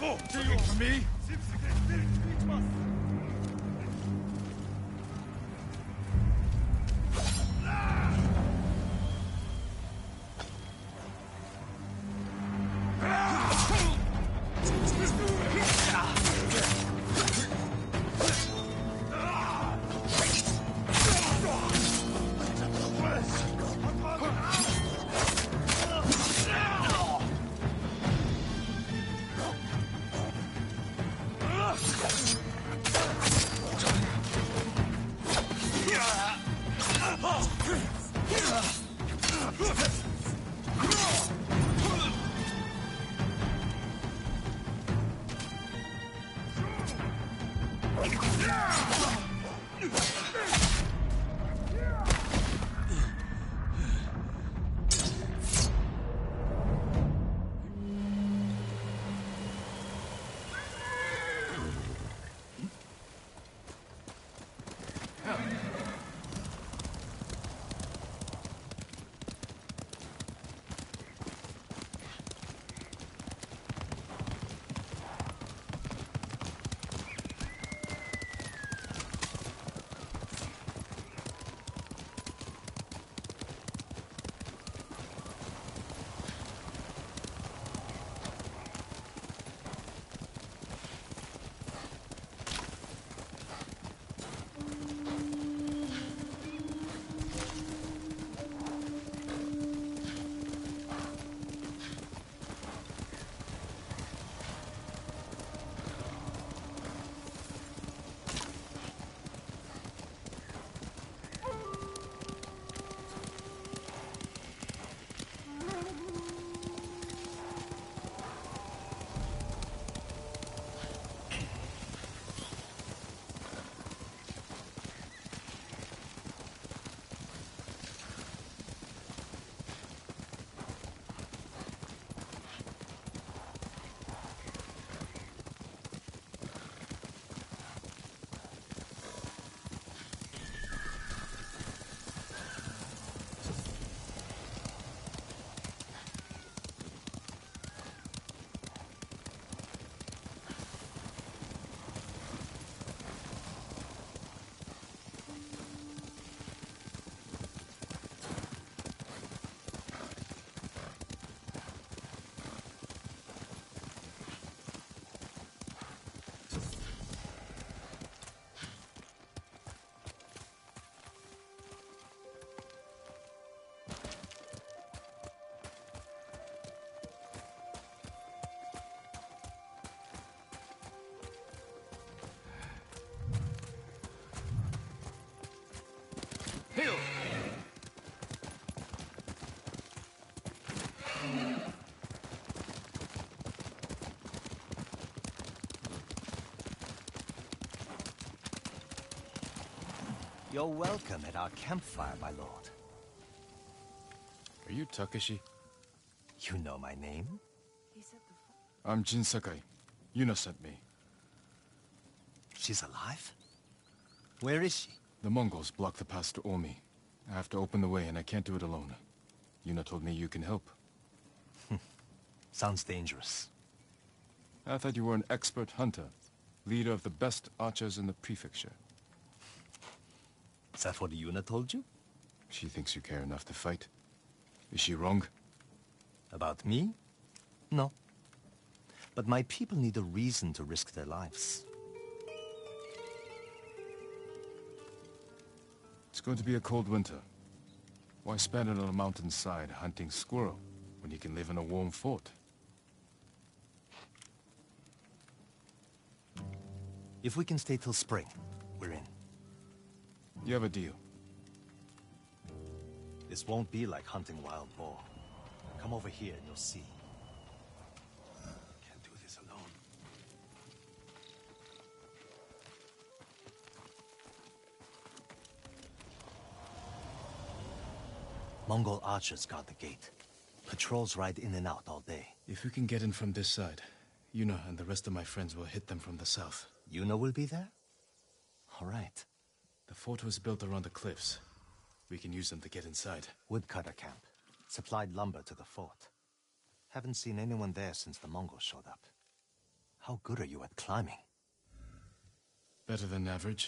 Looking for me? You're welcome at our campfire, my lord. Are you Takeshi? You know my name? I'm Jin Sakai. Yuna sent me. She's alive? Where is she? The Mongols blocked the pass to Omi. I have to open the way, and I can't do it alone. Yuna told me you can help. Sounds dangerous. I thought you were an expert hunter, leader of the best archers in the prefecture. Is that what Yuna told you? She thinks you care enough to fight. Is she wrong? About me? No. But my people need a reason to risk their lives. It's going to be a cold winter. Why spend it on a mountainside hunting squirrel when you can live in a warm fort? If we can stay till spring, we're in. You have a deal. This won't be like hunting wild boar. Come over here and you'll see. Can't do this alone. Mongol archers guard the gate. Patrols ride in and out all day. If we can get in from this side, Yuna and the rest of my friends will hit them from the south. Yuna will be there? All right. The fort was built around the cliffs. We can use them to get inside. Woodcutter camp. Supplied lumber to the fort. Haven't seen anyone there since the Mongols showed up. How good are you at climbing? Better than average.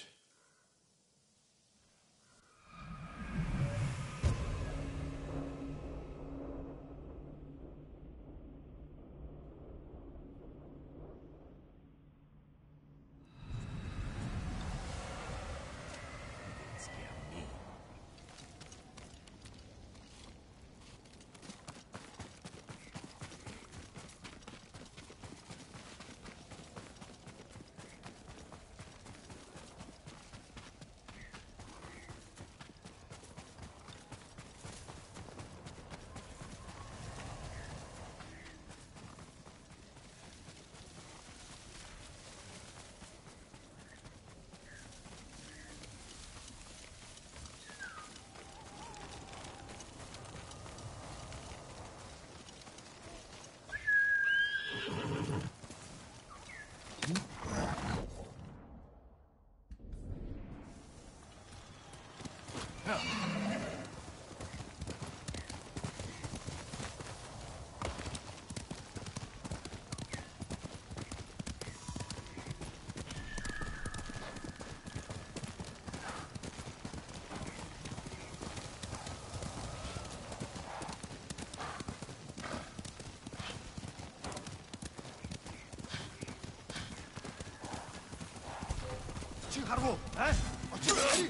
하라고! 에?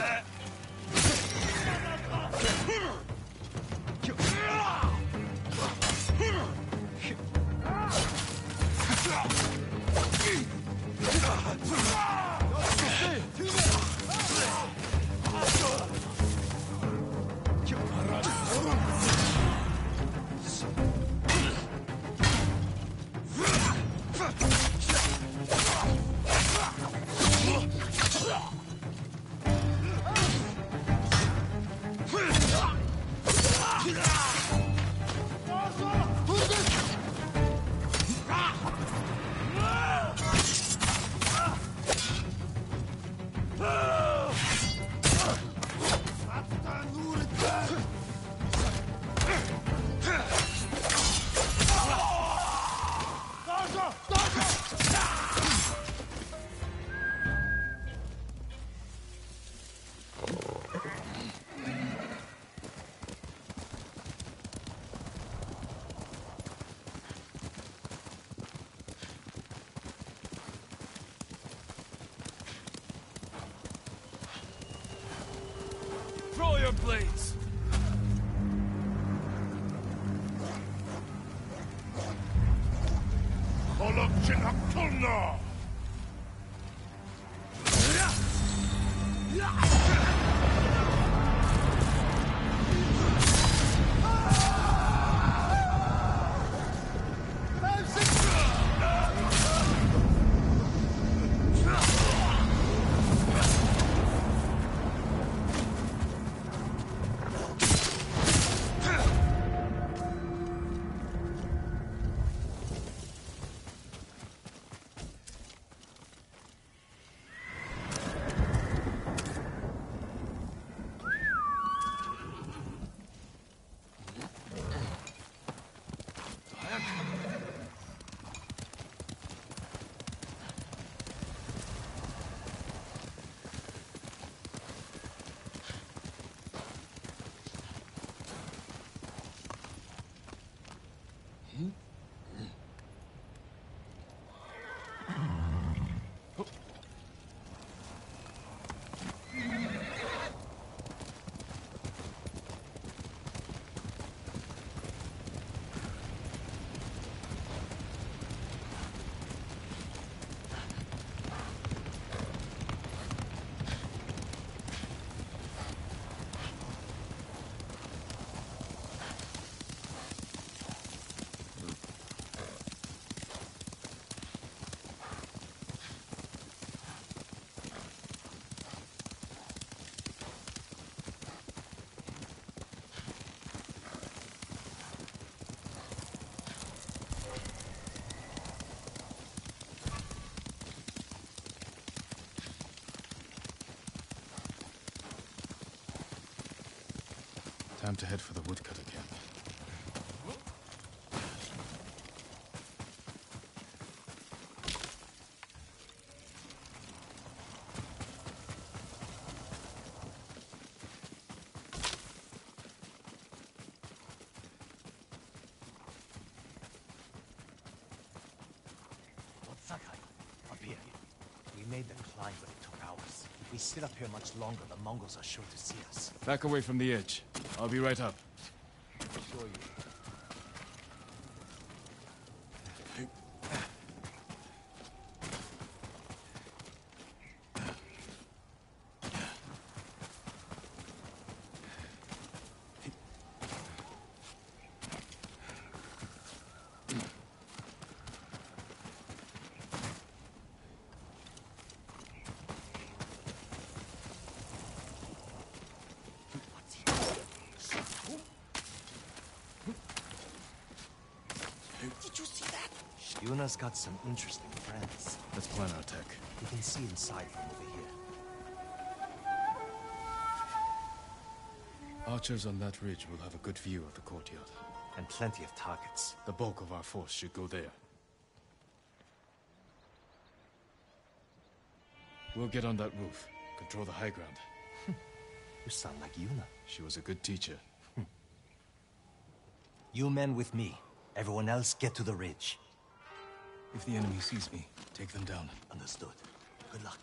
Throw your blades! Time to head for the woodcutter camp. We made the climb, but it took hours. If we sit up here much longer, the Mongols are sure to see us. Back away from the edge. I'll be right up. Sure you. Did you see that? Yuna's got some interesting friends. Let's plan our tech. You can see inside from over here. Archers on that ridge will have a good view of the courtyard. And plenty of targets. The bulk of our force should go there. We'll get on that roof. Control the high ground. You sound like Yuna. She was a good teacher. You men with me. Everyone else get to the ridge. If the enemy sees me, take them down. Understood. Good luck.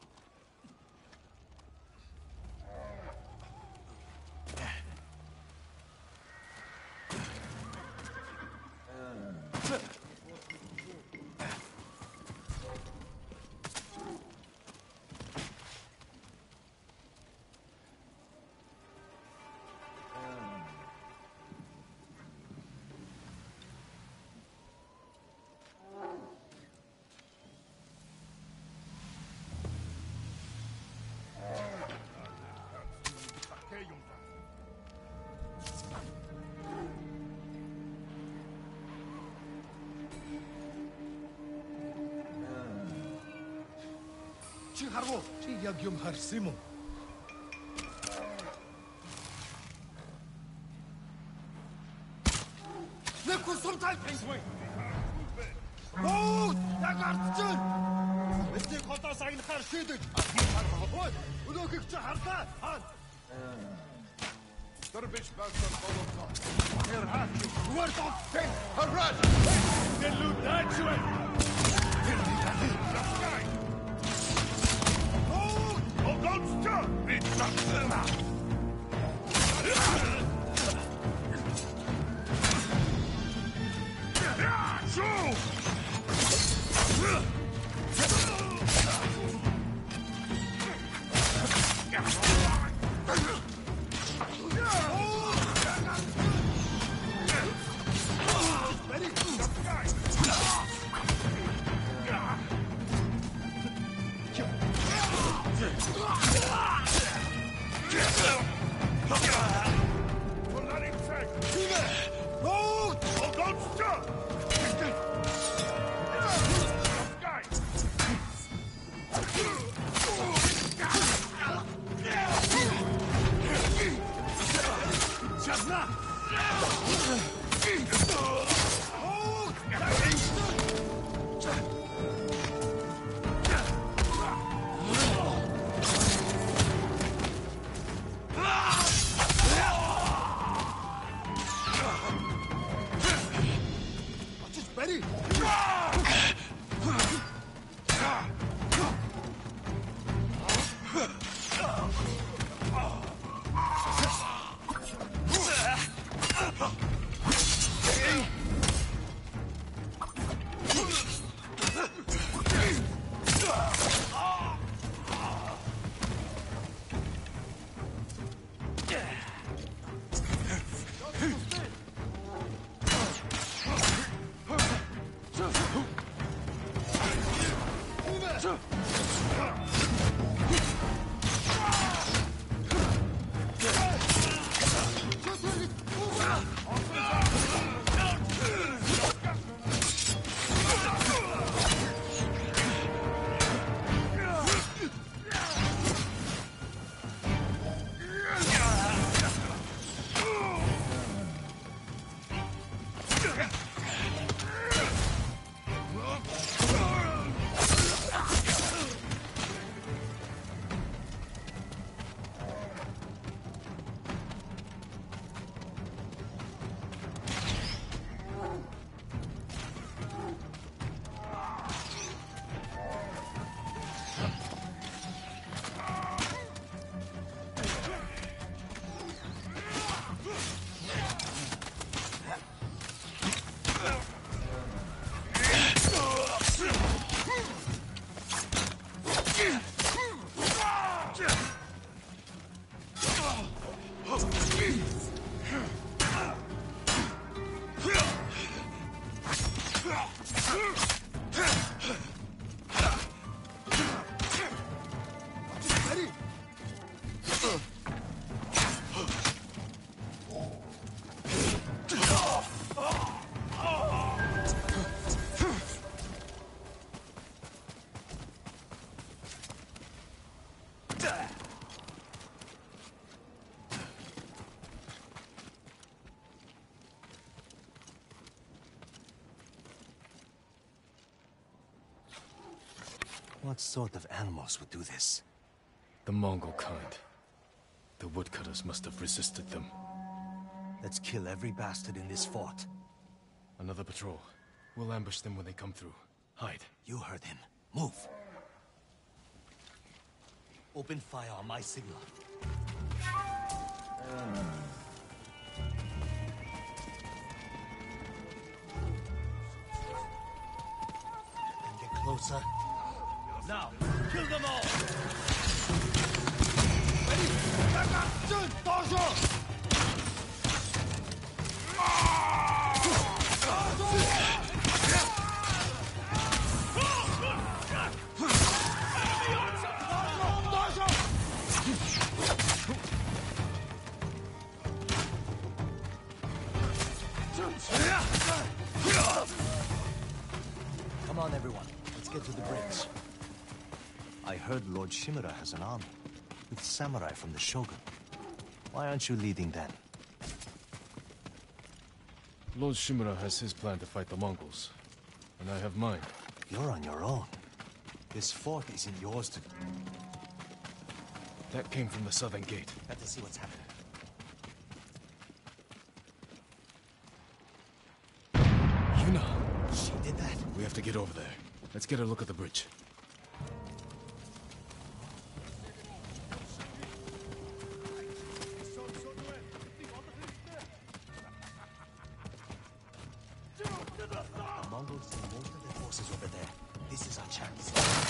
Чи харав? Чи яг юм харсан юм уу? Нэг хүн сумтай пенсвэ. Оо, ягаарч. Эцэг хотоос агнахаар шийдэж. Ой, өнөөхийг чи харлаа. Хаа. Дөрбиш баасан болоо. Тэр хаа. Word of faith. Harrod. Then loot that to it. Monster! It's a sinner! What sort of animals would do this? The Mongol kind. The woodcutters must have resisted them. Let's kill every bastard in this fort. Another patrol. We'll ambush them when they come through. Hide. You heard him. Move. Open fire on my signal. And get closer. Now, kill them all! Ready? Back up! Soon! Dojo! Come on, everyone. Let's get to the bridge. I heard Lord Shimura has an army, with samurai from the Shogun. Why aren't you leading then? Lord Shimura has his plan to fight the Mongols, and I have mine. You're on your own. This fort isn't yours to... That came from the southern gate. Got to see what's happening. Yuna! She did that? We have to get over there. Let's get a look at the bridge. The Mongols send most of their forces over there. This is our chance.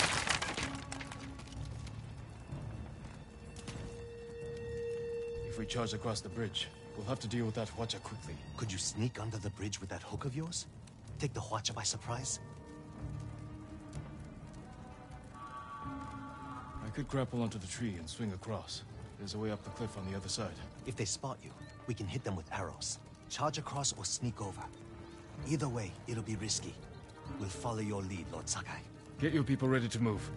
If we charge across the bridge, we'll have to deal with that Hwacha quickly. Could you sneak under the bridge with that hook of yours? Take the Hwacha by surprise? I could grapple onto the tree and swing across. There's a way up the cliff on the other side. If they spot you, we can hit them with arrows. Charge across or sneak over. Either way, it'll be risky. We'll follow your lead, Lord Sakai. Get your people ready to move.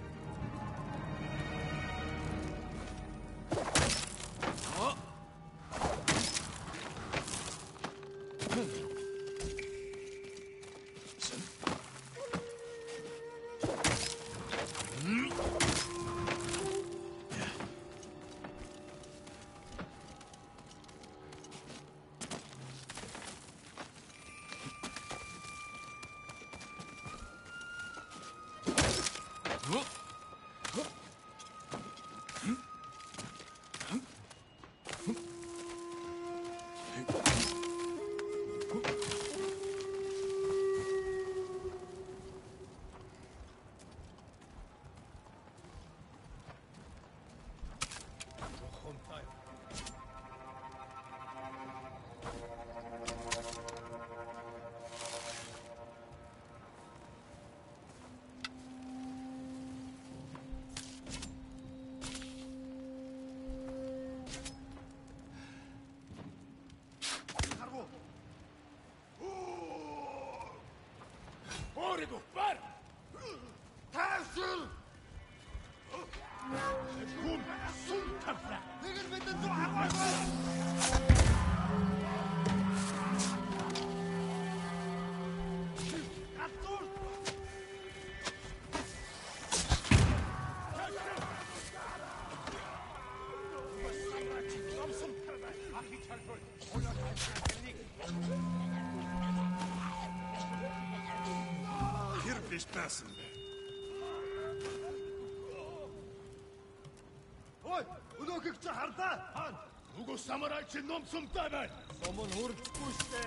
Ой, өнөөхийг чи харлаа. Хаана? Нүгөө самурай чи ном сумтай байна. Сум нь хүрдэхгүй штэ.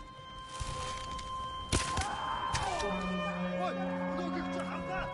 Ой, өнөөхийг чи харлаа.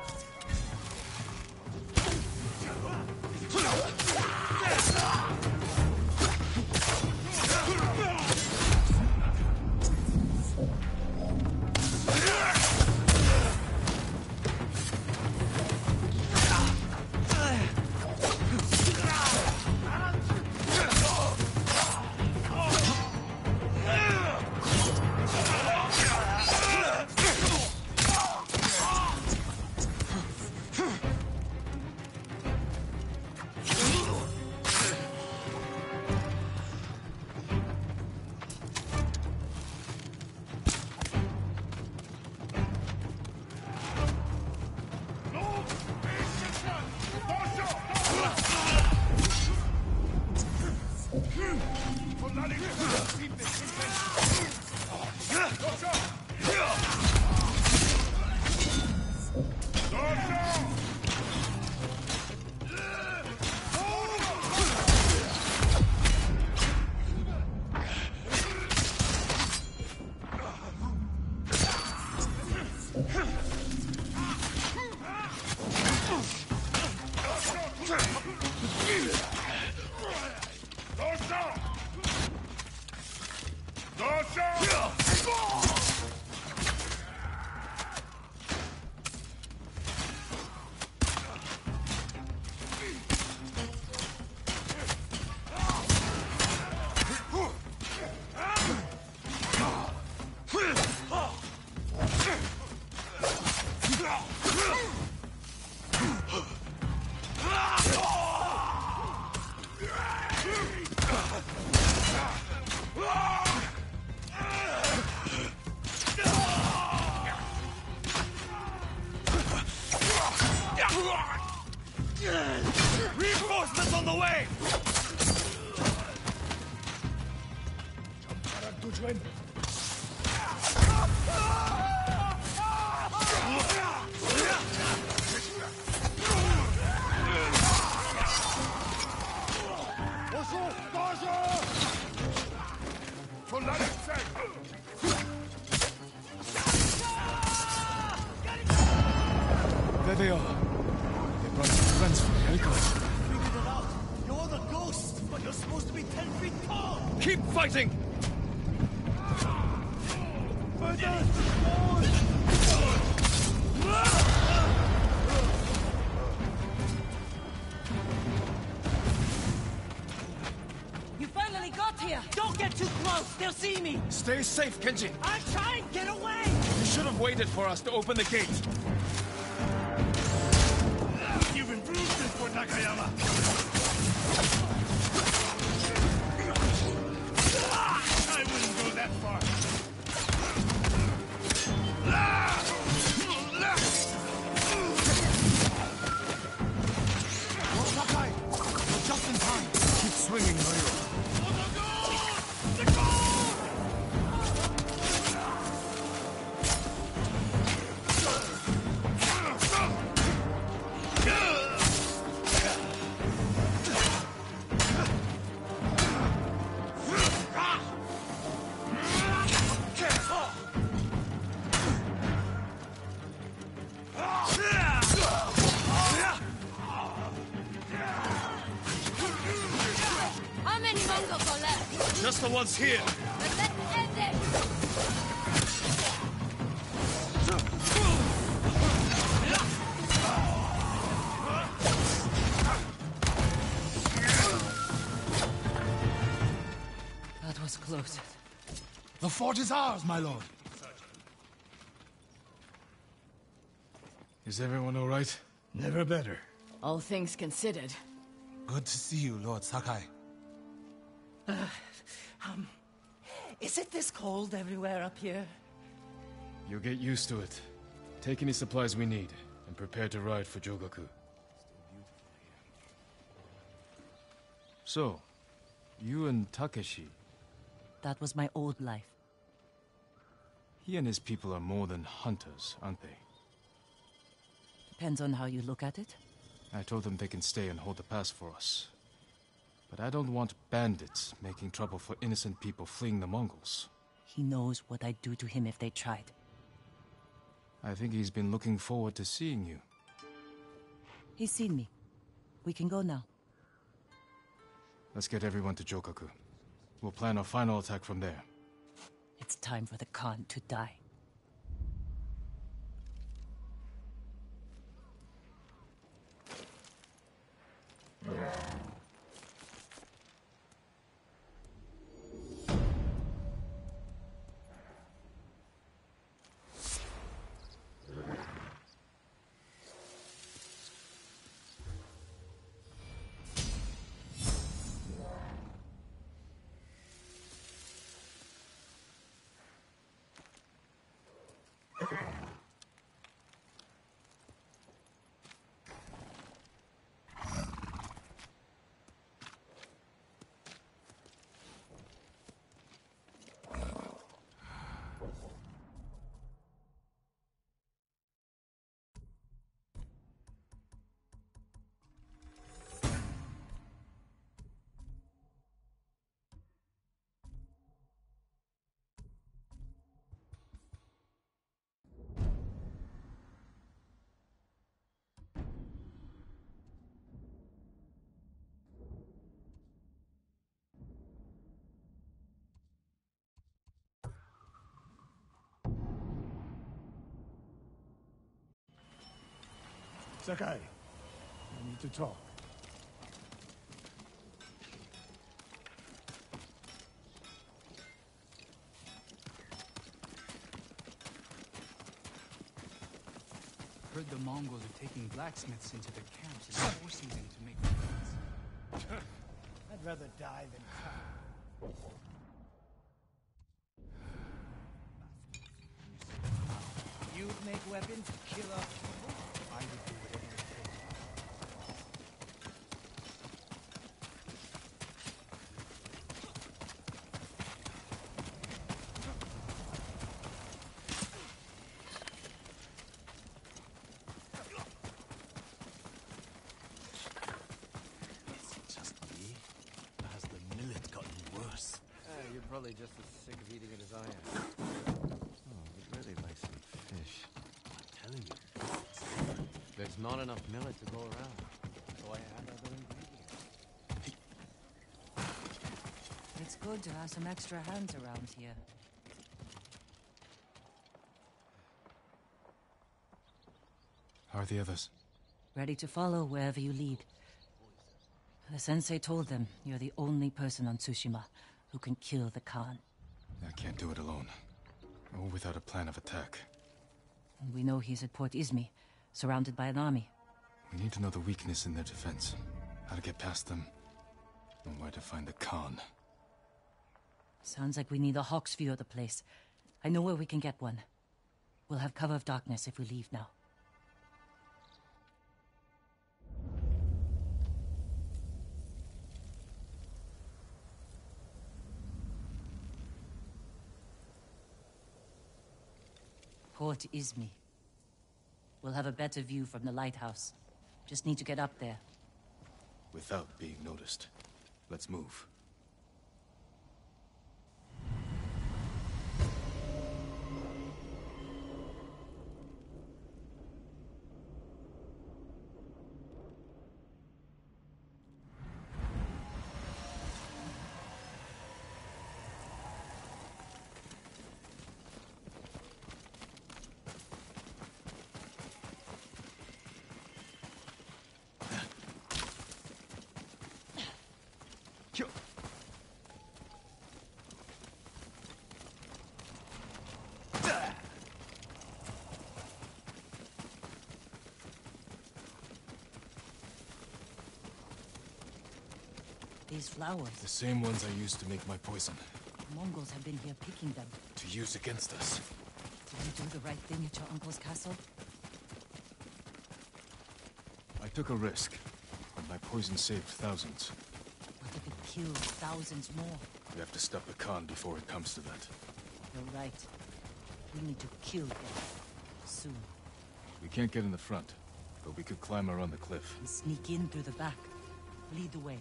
Reinforcements on the way! There they are. They brought some friends from Helico. Figured it out. You're the ghost, but you're supposed to be 10 feet tall. Keep fighting! You finally got here! Don't get too close! They'll see me! Stay safe, Kenji. I'm trying! Get away! You should have waited for us to open the gate. You've improved this for Nakayama. I wouldn't go that far. Sakai, you're just in time. Keep swinging, Noiro. How many Mongols are left? Just the ones here. Then let's end it! That was close. The fort is ours, my lord. Is everyone all right? Never better. All things considered. Good to see you, Lord Sakai. Is it this cold everywhere up here? You'll get used to it. Take any supplies we need, and prepare to ride for Jogaku. So, you and Takeshi, That was my old life. he and his people are more than hunters, aren't they? Depends on how you look at it. I told them they can stay and hold the pass for us. But I don't want bandits making trouble for innocent people fleeing the Mongols. He knows what I'd do to him if they tried. I think he's been looking forward to seeing you. He's seen me. We can go now. Let's get everyone to Jogaku. We'll plan our final attack from there. It's time for the Khan to die. Sakai, I need to talk. Heard the Mongols are taking blacksmiths into the camps and forcing them to make weapons. I'd rather die than come. You'd make weapons to kill off people? I would do whatever it takes probably just as sick of eating it as I am. Oh, we'd really like some fish. I'm telling you, there's not enough millet to go around, so I add other ingredients. It's good to have some extra hands around here. How are the others? Ready to follow wherever you lead. The sensei told them you're the only person on Tsushima who can kill the Khan. I can't do it alone. Or without a plan of attack. And we know he's at Port Izmi, surrounded by an army. We need to know the weakness in their defense. How to get past them. And where to find the Khan. Sounds like we need a hawk's view of the place. I know where we can get one. We'll have cover of darkness if we leave now. Port Izmi. We'll have a better view from the lighthouse. Just need to get up there. Without being noticed. Let's move. These flowers. The same ones I used to make my poison. Mongols have been here picking them. To use against us. Did you do the right thing at your uncle's castle? I took a risk, but my poison saved thousands. What if it kills thousands more? We have to stop the Khan before it comes to that. You're right. We need to kill them. Soon. We can't get in the front, but we could climb around the cliff. And sneak in through the back. Lead the way.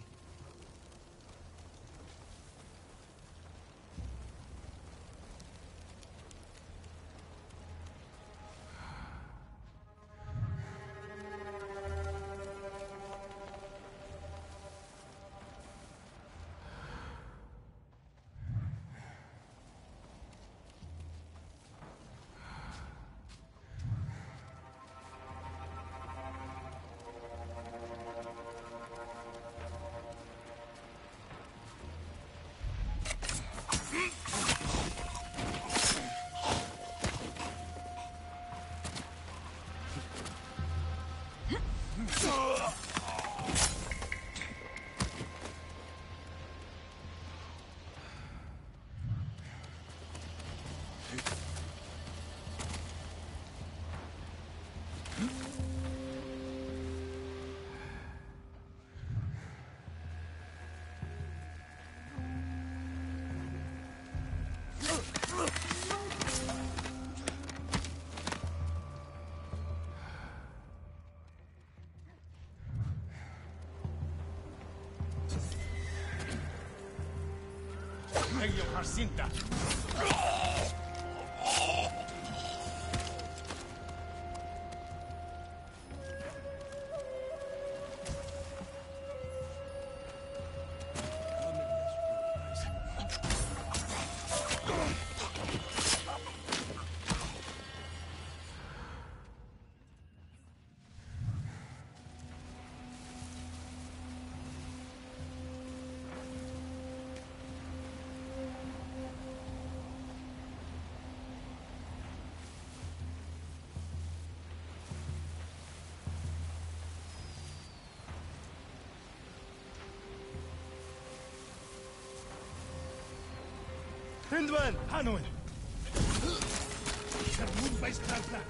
Ello Jacinta. Hindman! Hanun! Move by Strasla.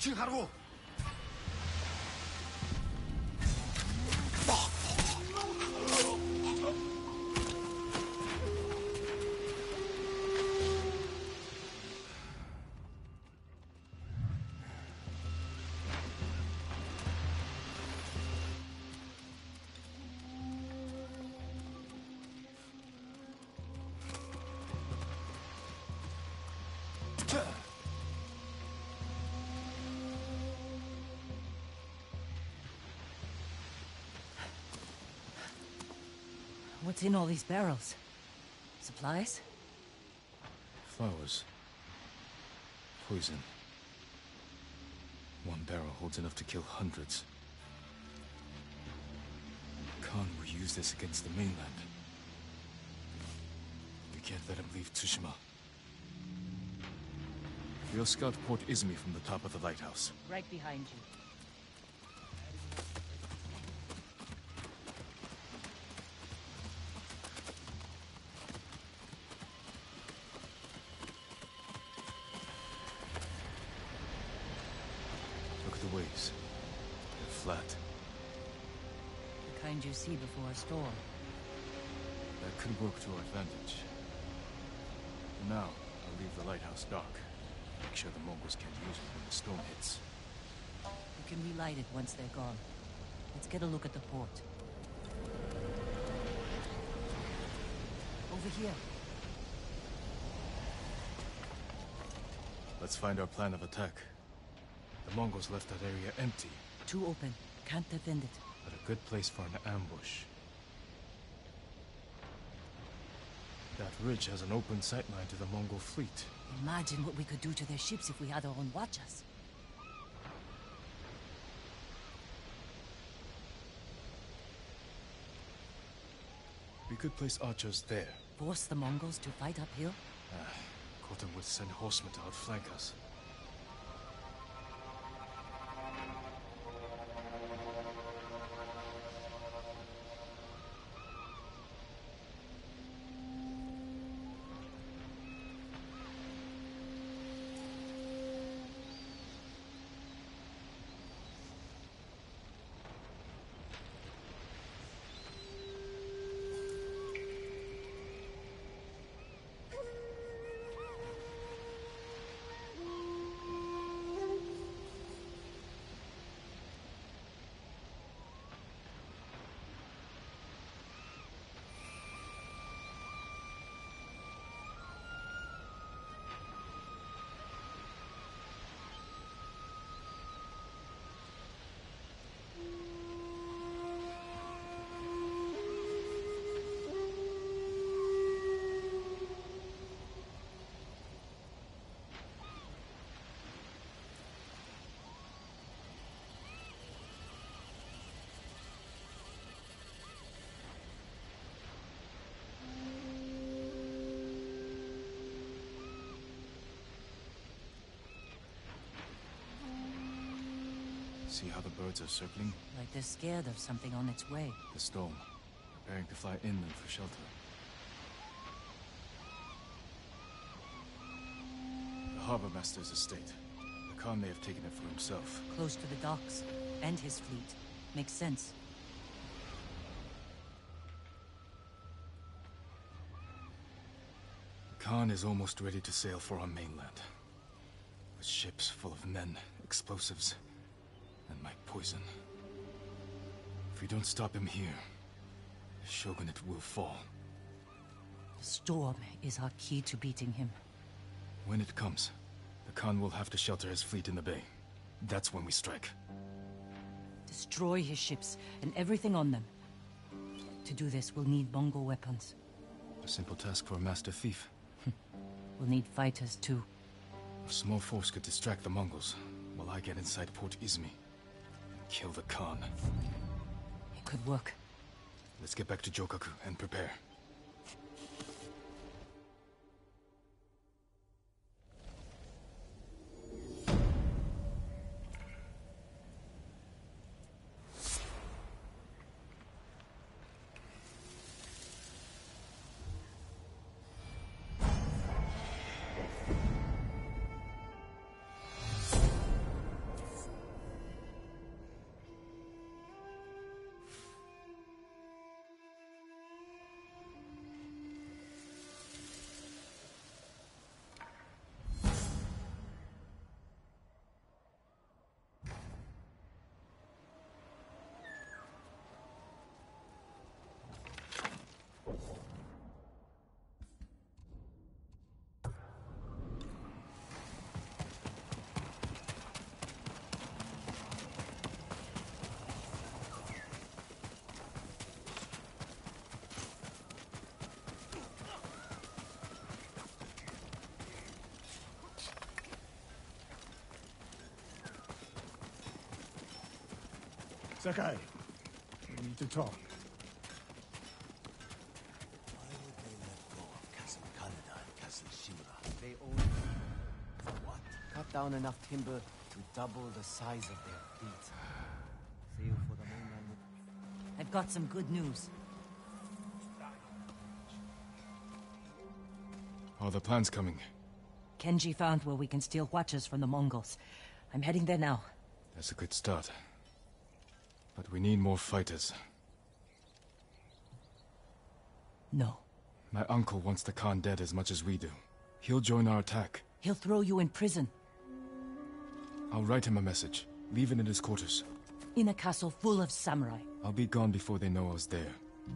Чи харгу. What's in all these barrels? Supplies? Flowers. Poison. One barrel holds enough to kill hundreds. Khan will use this against the mainland. We can't let him leave Tsushima. We'll scout Port Izumi from the top of the lighthouse. Right behind you. Look at the waves. They're flat. The kind you see before a storm. That could work to our advantage. For now, I'll leave the lighthouse dark. Make sure the Mongols can't use it when the storm hits. You can relight it once they're gone. Let's get a look at the port. Over here. Let's find our plan of attack. The Mongols left that area empty, Too open. Can't defend it. but a good place for an ambush. That ridge has an open sightline to the Mongol fleet. Imagine what we could do to their ships if we had our own watchers. We could place archers there. Force the Mongols to fight uphill? Khotan would send horsemen to outflank us. See how the birds are circling? Like they're scared of something on its way. The storm. Preparing to fly inland for shelter. The harbor master's estate. The Khan may have taken it for himself. Close to the docks. And his fleet. Makes sense. The Khan is almost ready to sail for our mainland. With ships full of men, explosives, and my poison. If we don't stop him here, the shogunate will fall. The storm is our key to beating him. When it comes, the Khan will have to shelter his fleet in the bay. That's when we strike. Destroy his ships and everything on them. To do this, we'll need Mongol weapons. A simple task for a master thief. We'll need fighters too. A small force could distract the Mongols, while I get inside Port Izumi. Kill the Khan. It could work. Let's get back to Jokaku and prepare. Sakai, we need to talk. Why would they let go of Castle Kaneda and Castle Shimura? They own For what? cut down enough timber to double the size of their fleet. Sail for the mainland with I've got some good news. Are the plans coming? Kenji found where we can steal watches from the Mongols. I'm heading there now. That's a good start. But we need more fighters. No. My uncle wants the Khan dead as much as we do. He'll join our attack. He'll throw you in prison. I'll write him a message. Leave it in his quarters. In a castle full of samurai. I'll be gone before they know I was there.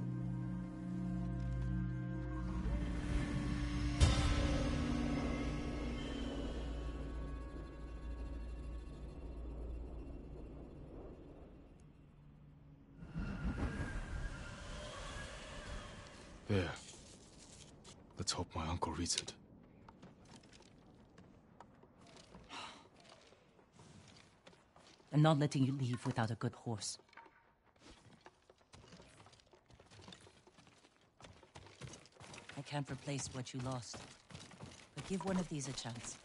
There. Let's hope my uncle reads it. I'm not letting you leave without a good horse. I can't replace what you lost. But give one of these a chance.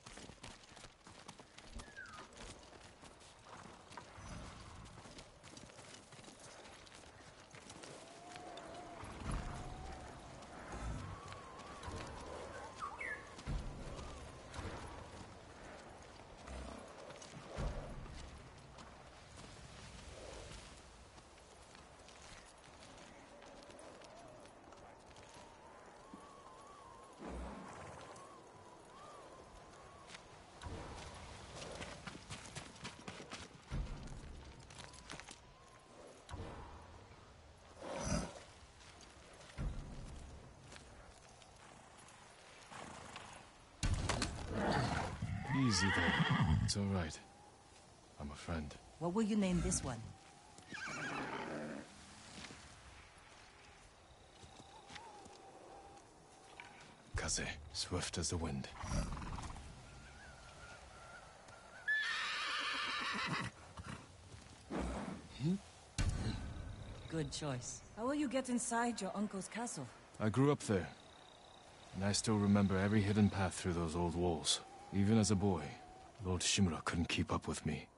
Easy there. It's all right. I'm a friend. What will you name this one? Kaze, swift as the wind. Good choice. How will you get inside your uncle's castle? I grew up there. And I still remember every hidden path through those old walls. Even as a boy, Lord Shimura couldn't keep up with me.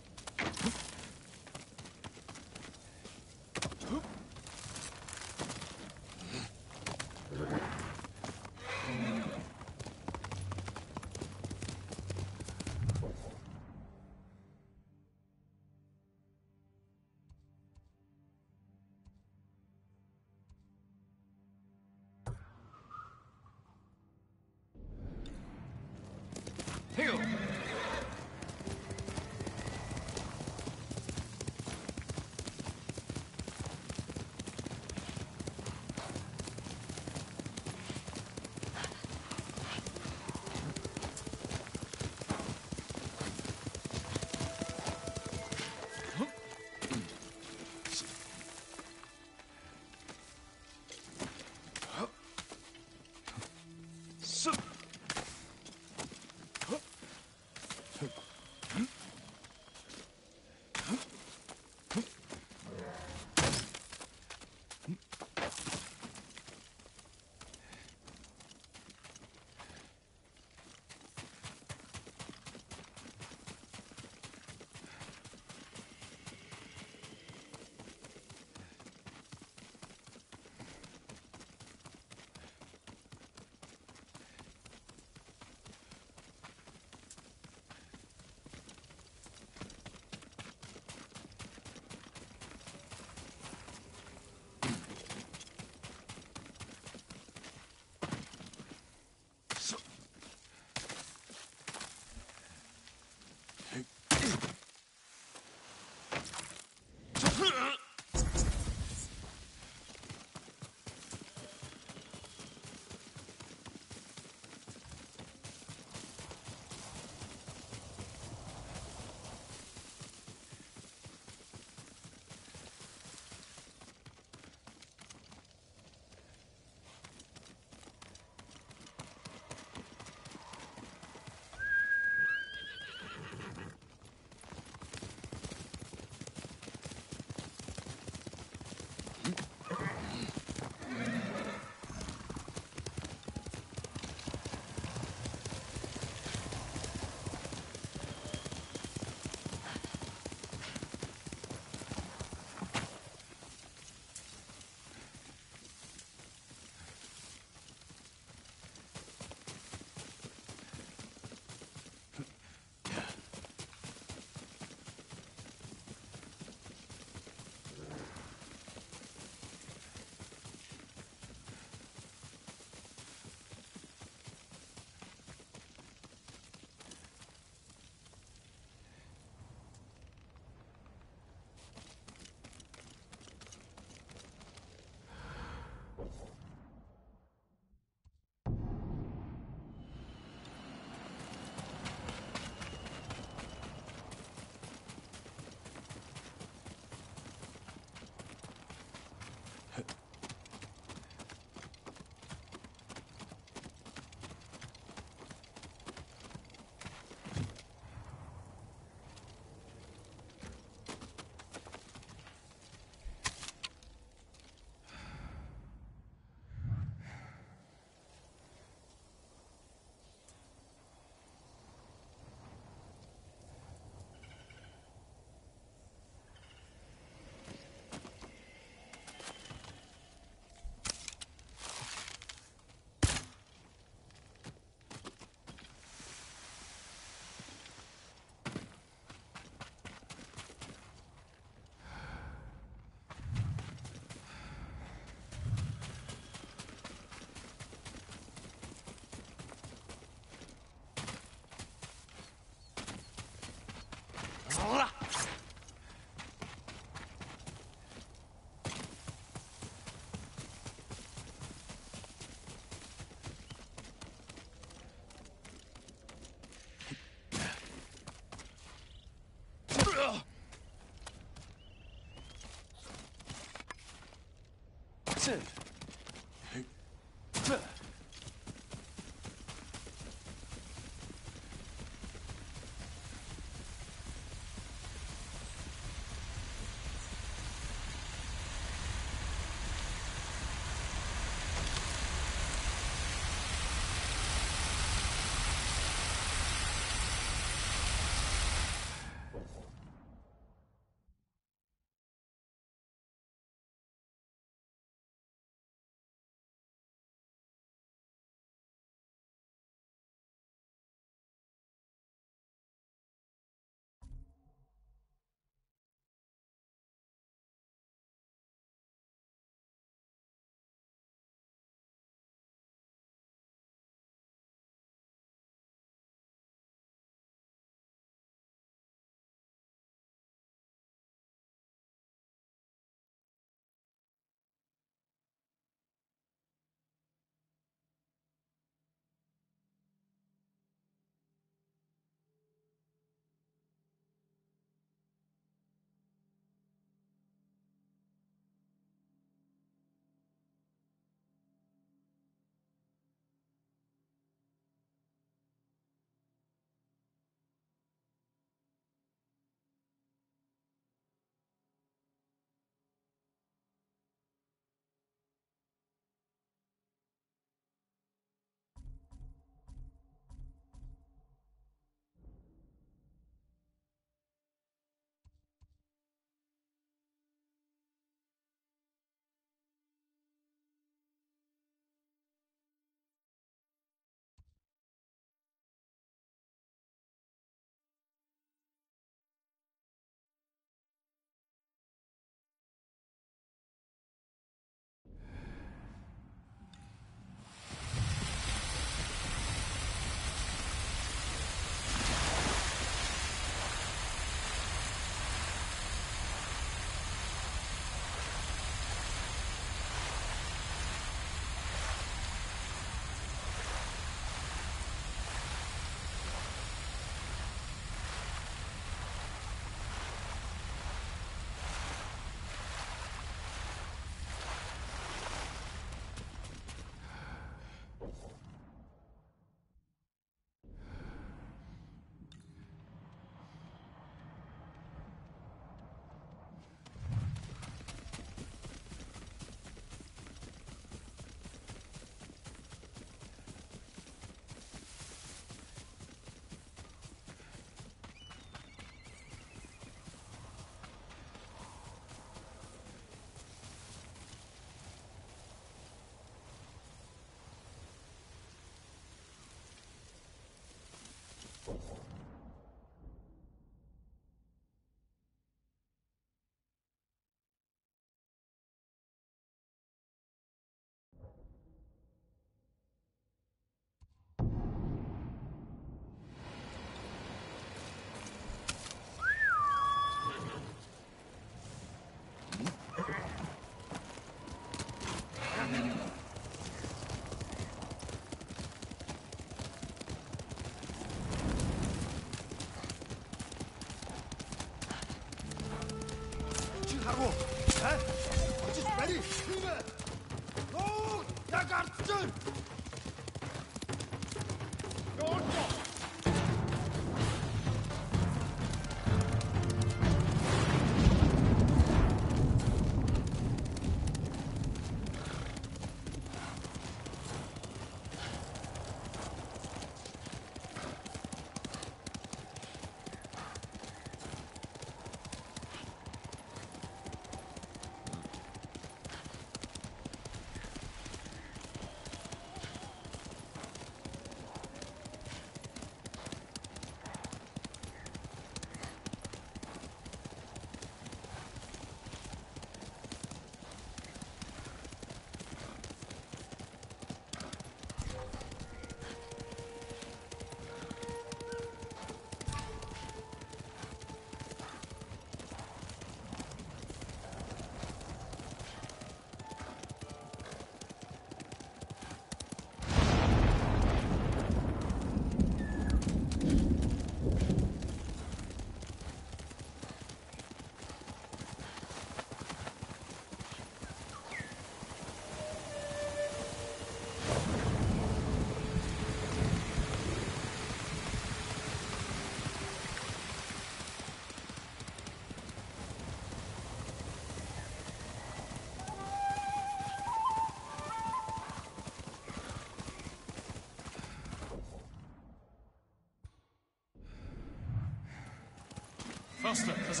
Faster, kızı.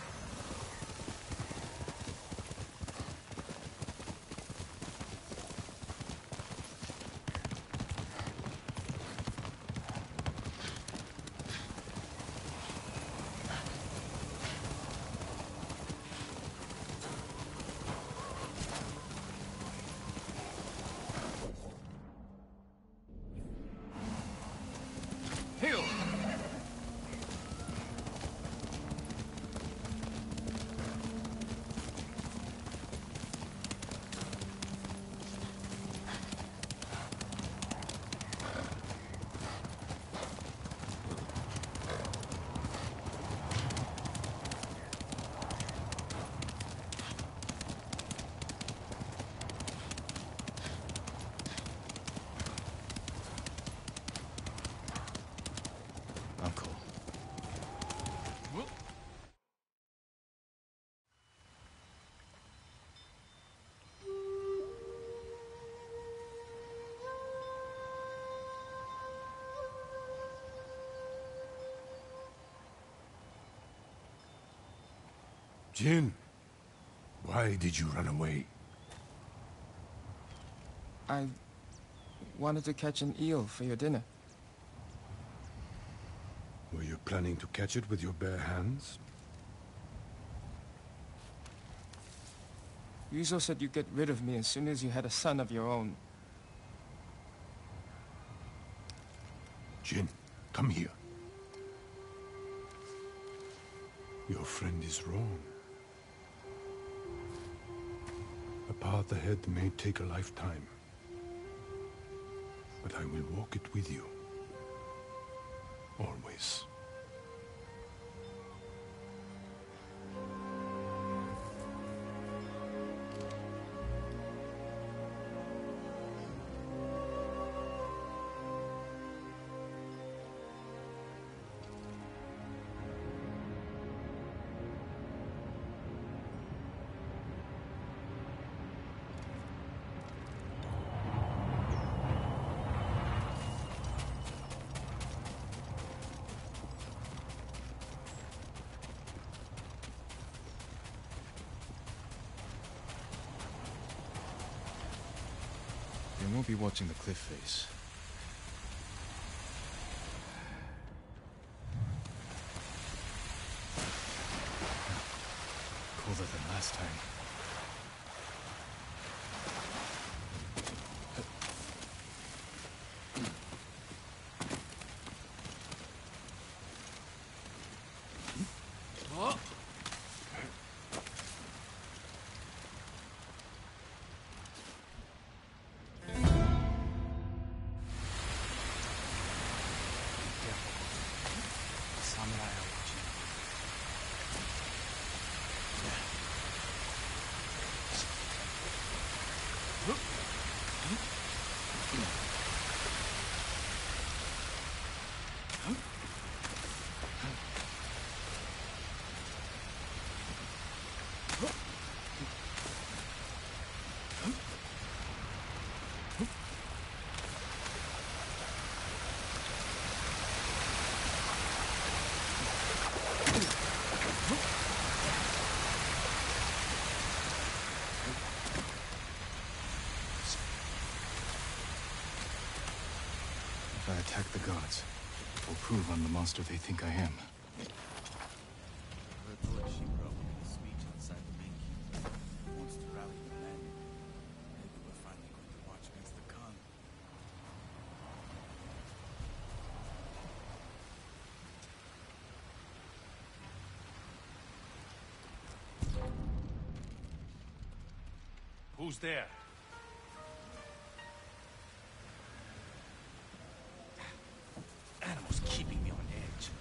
Heel! Uncle. Jin, why did you run away? I wanted to catch an eel for your dinner. Were you planning to catch it with your bare hands? Ryuzo said you'd get rid of me as soon as you had a son of your own. Jin, come here. Your friend is wrong. A path ahead may take a lifetime, but I will walk it with you. Always. They won't be watching the cliff face. Colder than last time. Samurai are watching. If I attack the gods, it will prove I'm the monster they think I am. Heard Lord Shimura holding a speech outside the main keep. He wants to rally the men. Maybe we're finally going to march against the Khan. Who's there? Animals keeping me on edge.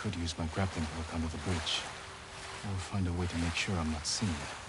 could use my grappling hook under the bridge, or find a way to make sure I'm not seen.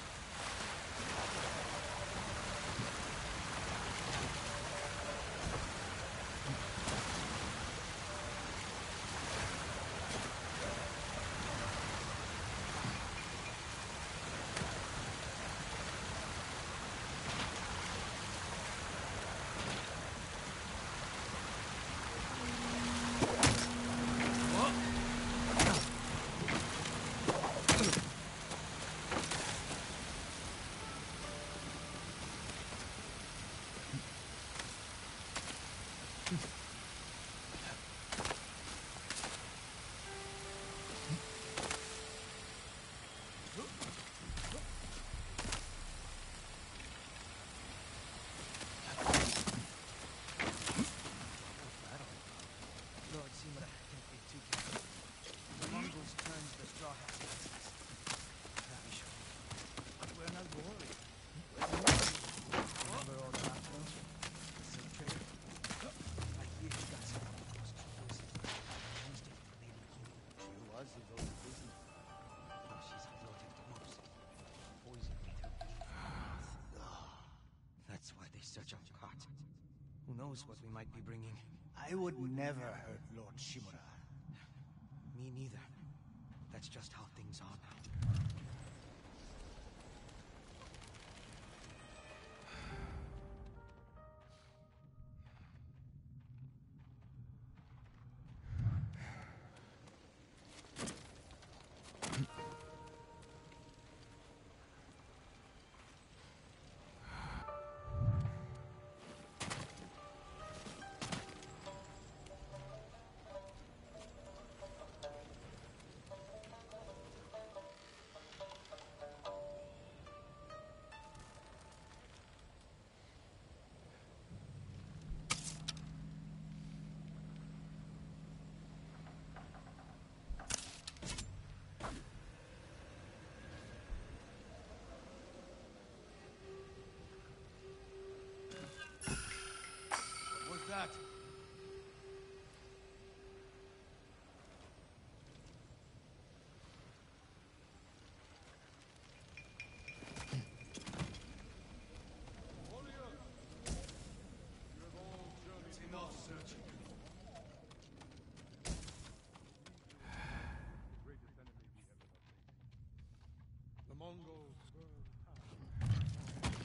Lord Shimura can't be too careful. The Mongols turned the Straw Hats against us. That'll be sure. But we're not worried. Remember all the last ones? The Silk Trail? I hear he got some of those choices. I used it for Lady Kimi. She was his old prisoner. Now she's floating to Moose. Poisoned with her beef. That's why they search our cot. Who knows what we might be bringing? I would never hurt Lord Shimura. Me neither. That's just how things are now. That. It's enough searching. The Mongols burn town.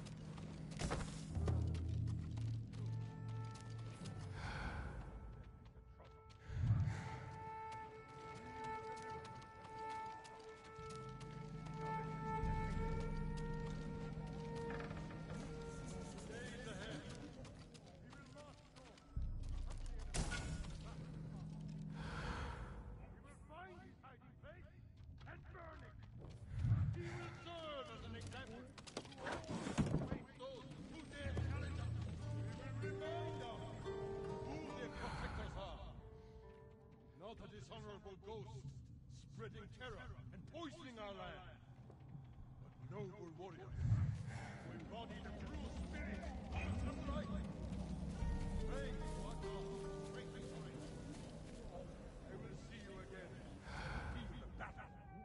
Not a dishonorable ghost, spreading terror and poisoning our land. But noble warriors, who embody the true spirit of a samurai. Praying to Allah, strength and courage. I will see you again. Feel the battle.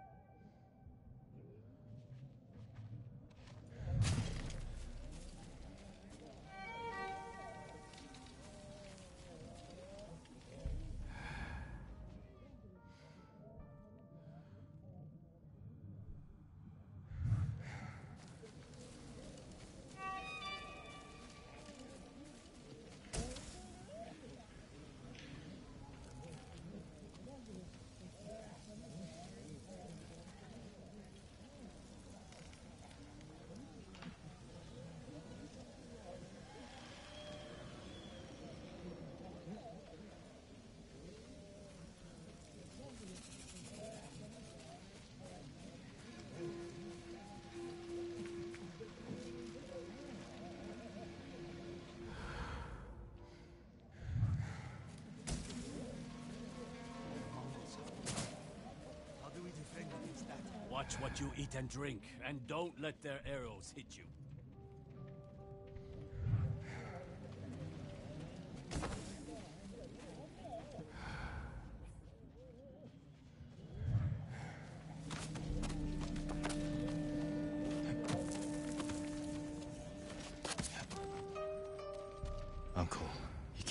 Watch what you eat and drink, and don't let their arrows hit you.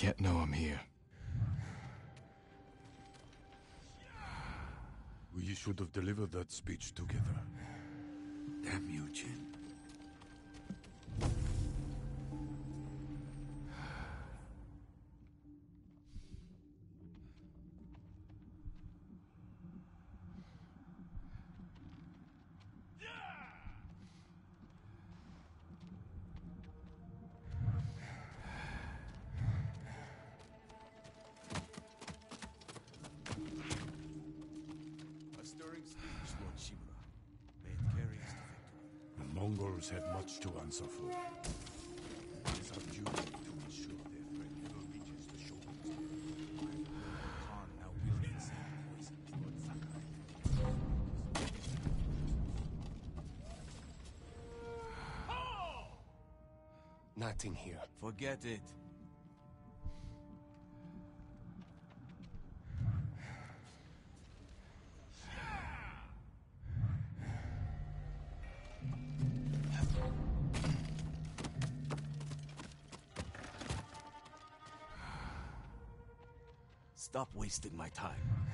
can't know I'm here. We should have delivered that speech together. Damn you, Jin. Mongols have much to answer for. It is our duty to ensure their threat never reaches the Shogun's. Khan now wields the same poison as Lord Sakai. Nothing here. Forget it. Stop wasting my time.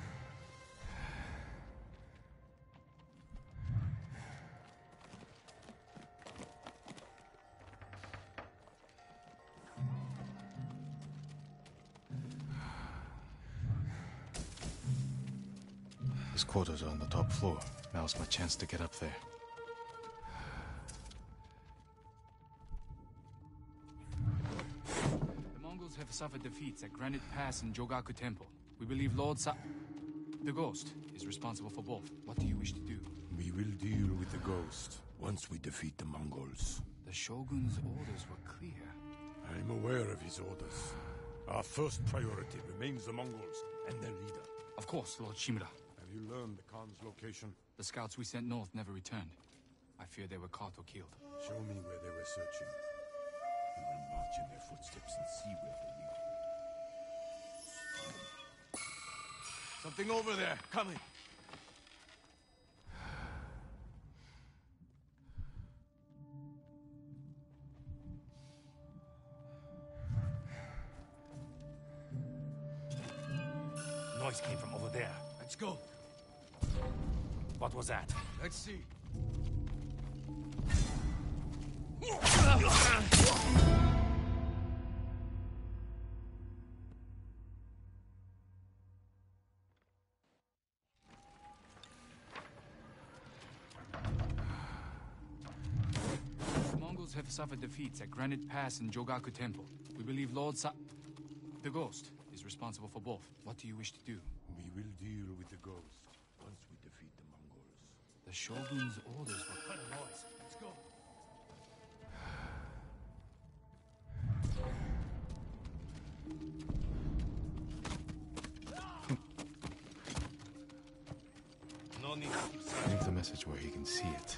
His quarters are on the top floor. Now's my chance to get up there. Have suffered defeats at Granite Pass and Jogaku Temple. We believe the Ghost is responsible for both. What do you wish to do? We will deal with the Ghost once we defeat the Mongols. The Shogun's orders were clear. I'm aware of his orders. Our first priority remains the Mongols and their leader. Of course, Lord Shimura. Have you learned the Khan's location? The scouts we sent north never returned. I fear they were caught or killed. Show me where they were searching. We will march in their footsteps and see where they lead. Something over there, coming. Noise came from over there. Let's go. What was that? Let's see. Have suffered defeats at Granite Pass and Jogaku Temple. We believe the Ghost is responsible for both. What do you wish to do? We will deal with the Ghost once we defeat the Mongols. The Shogun's orders were... What a noise. Let's go. No need to keep silent. Leave the message where he can see it.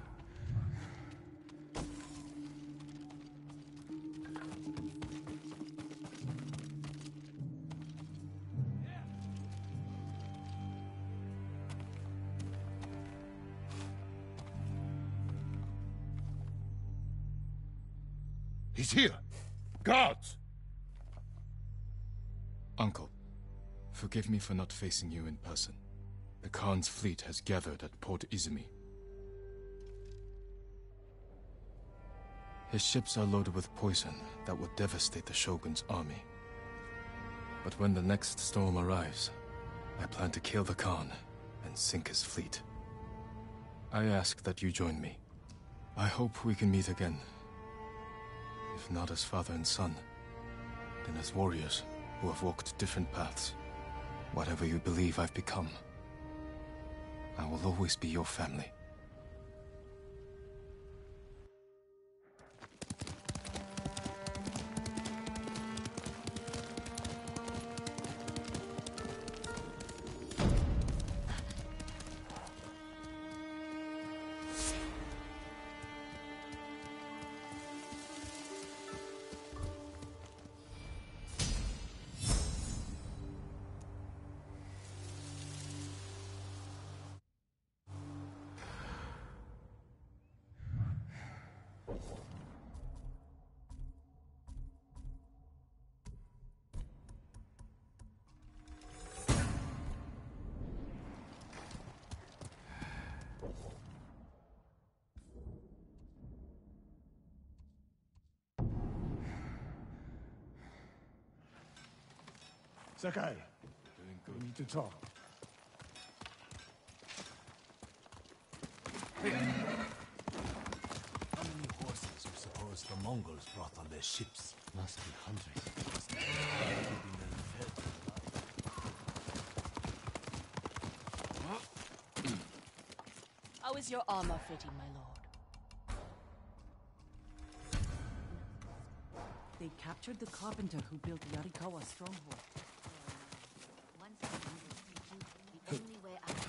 He's here! Guards! Uncle, forgive me for not facing you in person. The Khan's fleet has gathered at Port Izumi. His ships are loaded with poison that would devastate the Shogun's army. But when the next storm arrives, I plan to kill the Khan and sink his fleet. I ask that you join me. I hope we can meet again. If not as father and son, then as warriors who have walked different paths. Whatever you believe I've become, I will always be your family. Sakai, we need to talk. How many horses you suppose the Mongols brought on their ships? Must be hundreds. How is your armor fitting, my lord? They captured the carpenter who built Yarikawa stronghold. Once the Mongols beat you, the only way out.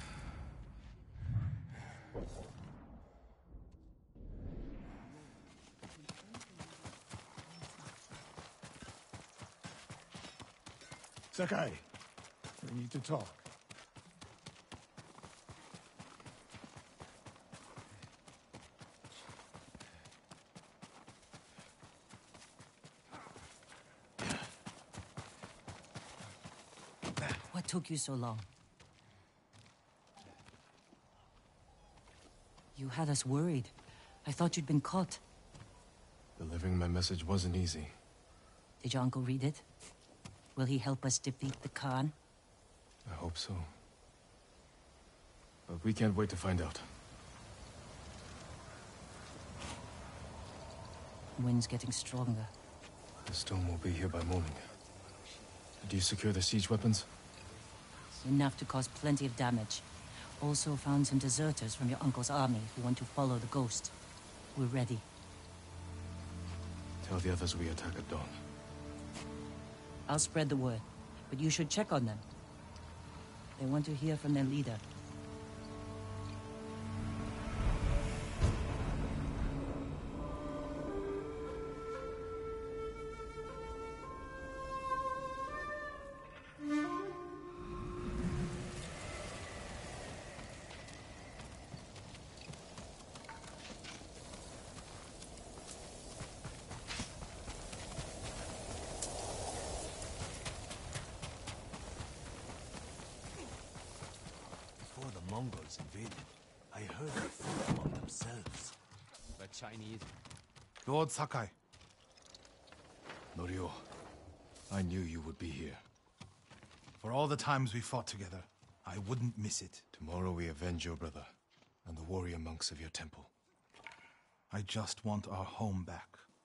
Sakai, we need to talk. What took you so long? You had us worried. I thought you'd been caught. Delivering my message wasn't easy. Did your uncle read it? Will he help us defeat the Khan? I hope so. But we can't wait to find out. Wind's getting stronger. The storm will be here by morning. Did you secure the siege weapons? Enough to cause plenty of damage. Also found some deserters from your uncle's army who want to follow the ghost. We're ready. Tell the others we attack at dawn. I'll spread the word, but you should check on them. They want to hear from their leader. Before the Mongols invaded, I heard they fought among themselves. The Chinese. Lord Sakai. Norio, I knew you would be here. For all the times we fought together, I wouldn't miss it. Tomorrow we avenge your brother and the warrior monks of your temple. I just want our home back.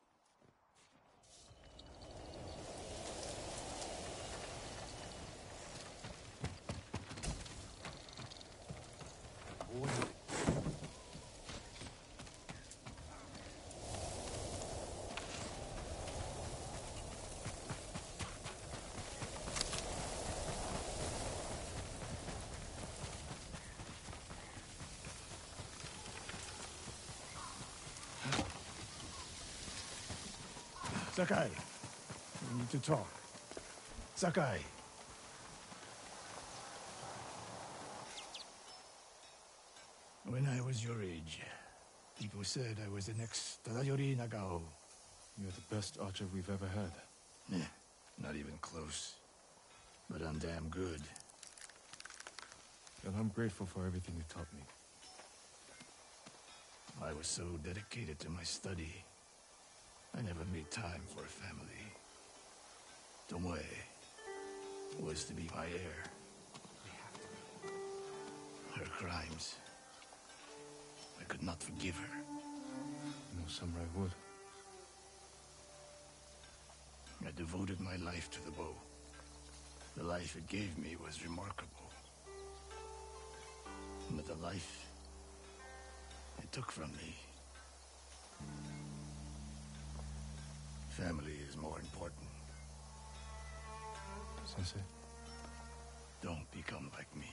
Sakai, we need to talk. Sakai. When I was your age, people said I was the next Tadayori Nagao. You're the best archer we've ever had. Not even close. But I'm damn good. And I'm grateful for everything you taught me. I was so dedicated to my study. I never made time for a family. Tomoe was to be my heir. Her crimes. I could not forgive her. No samurai would. I devoted my life to the bow. The life it gave me was remarkable. But the life it took from me. Family is more important. Sensei? Don't become like me.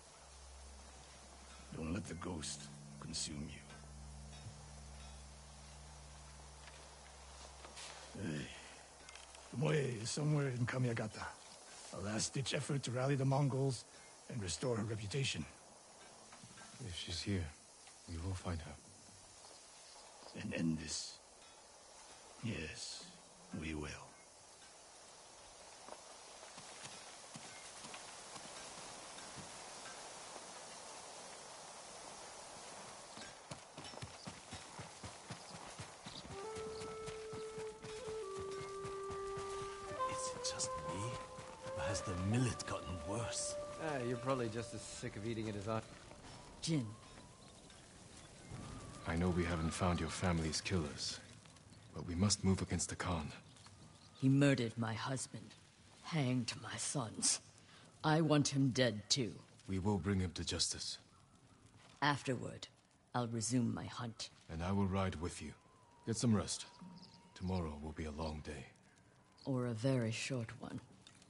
Don't let the ghost consume you. Hey. Tomoe is somewhere in Kamiagata. A last-ditch effort to rally the Mongols and restore her reputation. If she's here, we will find her. And end this. Yes, we will. Is it just me? Or has Has the millet gotten worse? You're probably just as sick of eating it as I... Jin, I know we haven't found your family's killers, but we must move against the Khan. He murdered my husband, hanged my sons. I want him dead too. We will bring him to justice. Afterward, I'll resume my hunt. And I will ride with you. Get some rest. Tomorrow will be a long day. Or a very short one.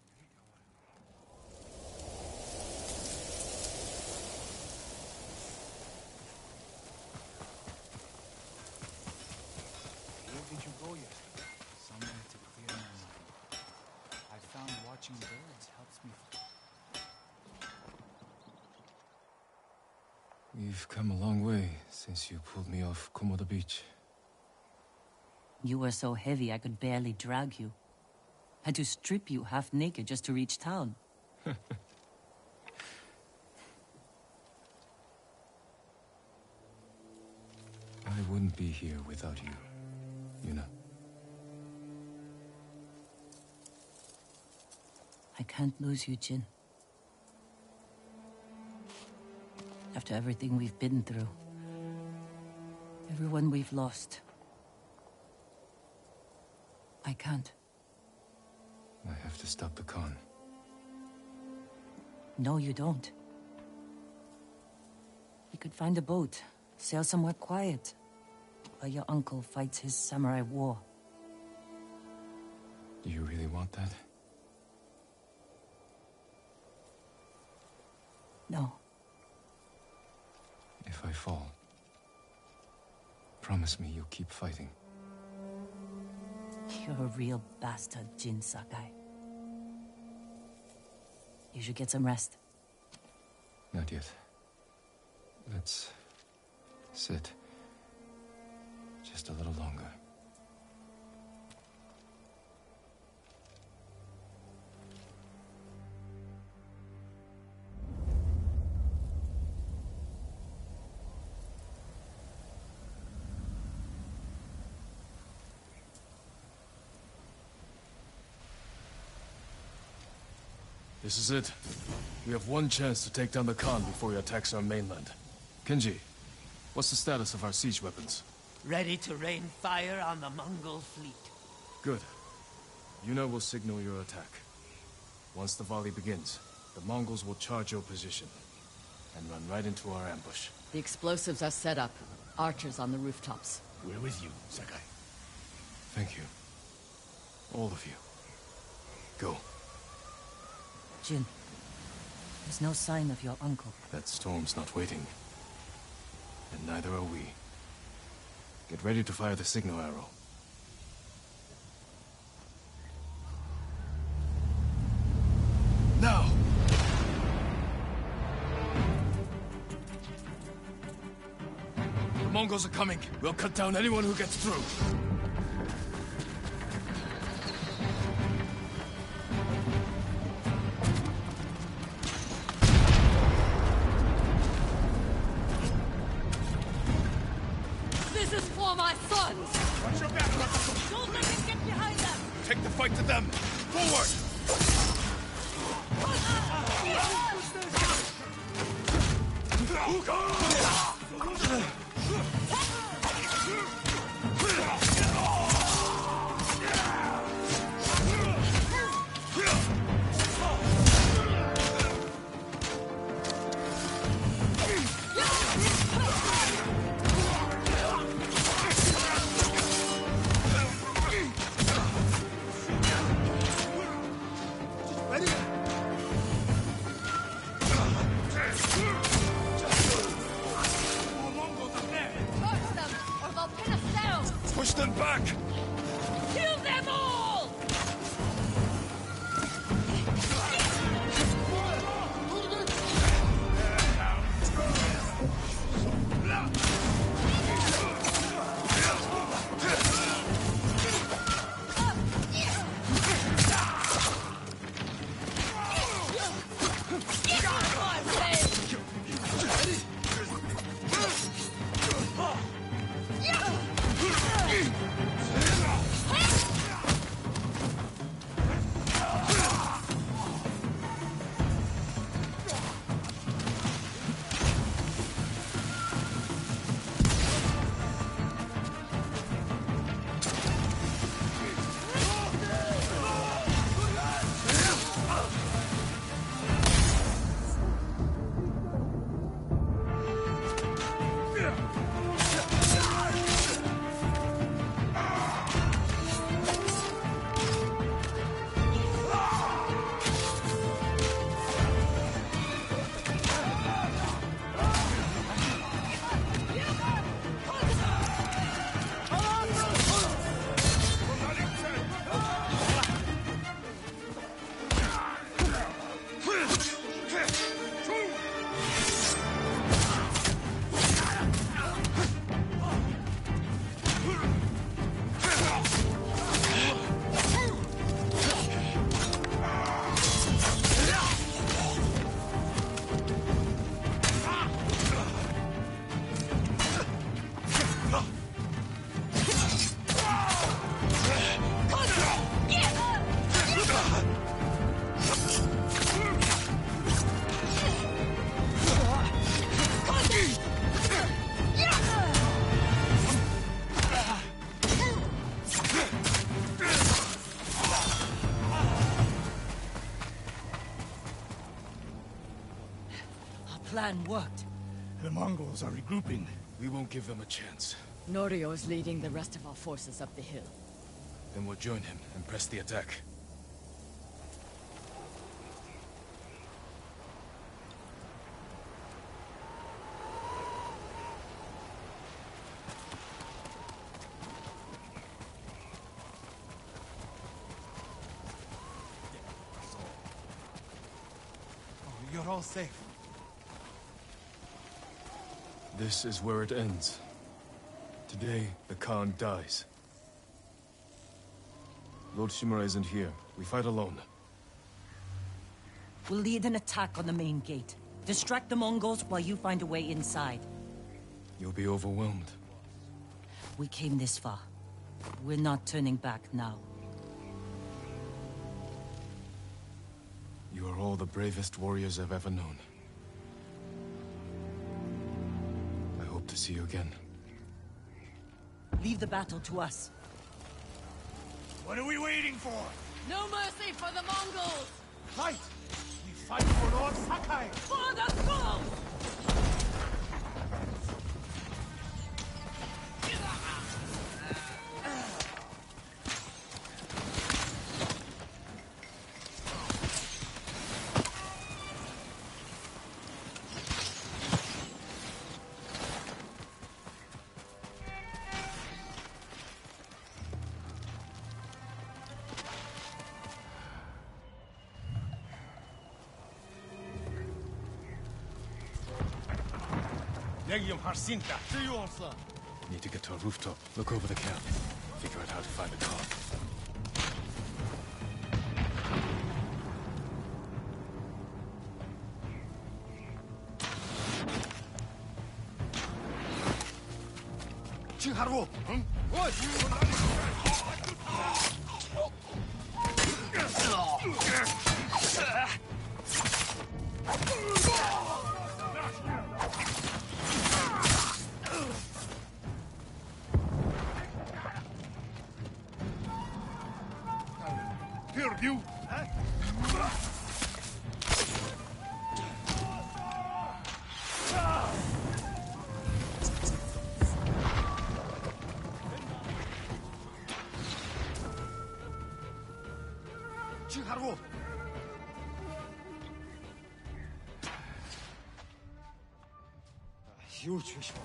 Where did you go yesterday? Somewhere to clear my mind. I found watching birds helps me. We've come a long way since you pulled me off Komoda Beach. you were so heavy I could barely drag you. Had to strip you half naked just to reach town. I wouldn't be here without you, Yuna. I can't lose you, Jin. After everything we've been through. Everyone we've lost. I can't. I have to stop the Khan. No, you don't. We could find a boat, sail somewhere quiet, while your uncle fights his samurai war. Do you really want that? No. If I fall, promise me you'll keep fighting. You're a real bastard, Jin Sakai. You should get some rest. Not yet. Let's sit just a little longer. This is it. We have one chance to take down the Khan before he attacks our mainland. Kenji, what's the status of our siege weapons? Ready to rain fire on the Mongol fleet. Good. Yuna will signal your attack. Once the volley begins, the Mongols will charge your position and run right into our ambush. The explosives are set up. Archers on the rooftops. We're with you, Sakai. Thank you. All of you. Go. Jin, there's no sign of your uncle. That storm's not waiting. And neither are we. Get ready to fire the signal arrow. Now! The Mongols are coming. We'll cut down anyone who gets through. This is for my sons! Watch your back, Don't let him get behind them! Take the fight to them! Forward! Push them back! Kill them all! Plan worked. The Mongols are regrouping. We won't give them a chance. Norio is leading the rest of our forces up the hill. Then we'll join him and press the attack. You're all safe. This is where it ends. Today, the Khan dies. Lord Shimura isn't here. We fight alone. We'll lead an attack on the main gate. Distract the Mongols while you find a way inside. You'll be overwhelmed. We came this far. We're not turning back now. You are all the bravest warriors I've ever known. I hope to see you again. Leave the battle to us. What are we waiting for? No mercy for the Mongols! Fight! We fight for Lord Sakai! For the cause! Need to get to a rooftop. Look over the camp. Figure out how to find the car. Haru! You! Haru! Юу ч биш.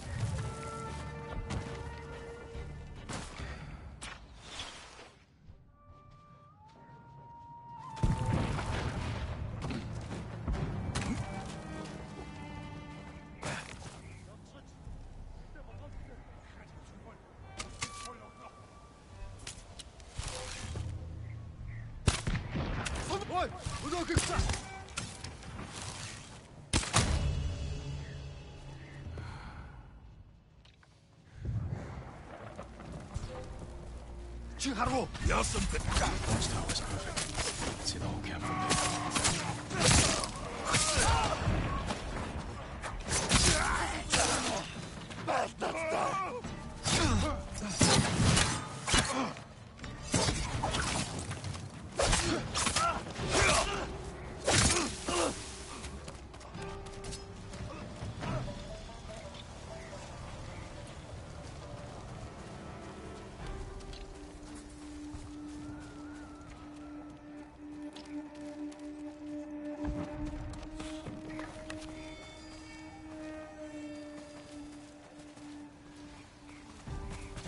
Ой, өнөөхийг цаа. Haru! Yes, this tower is perfect. See the whole camp from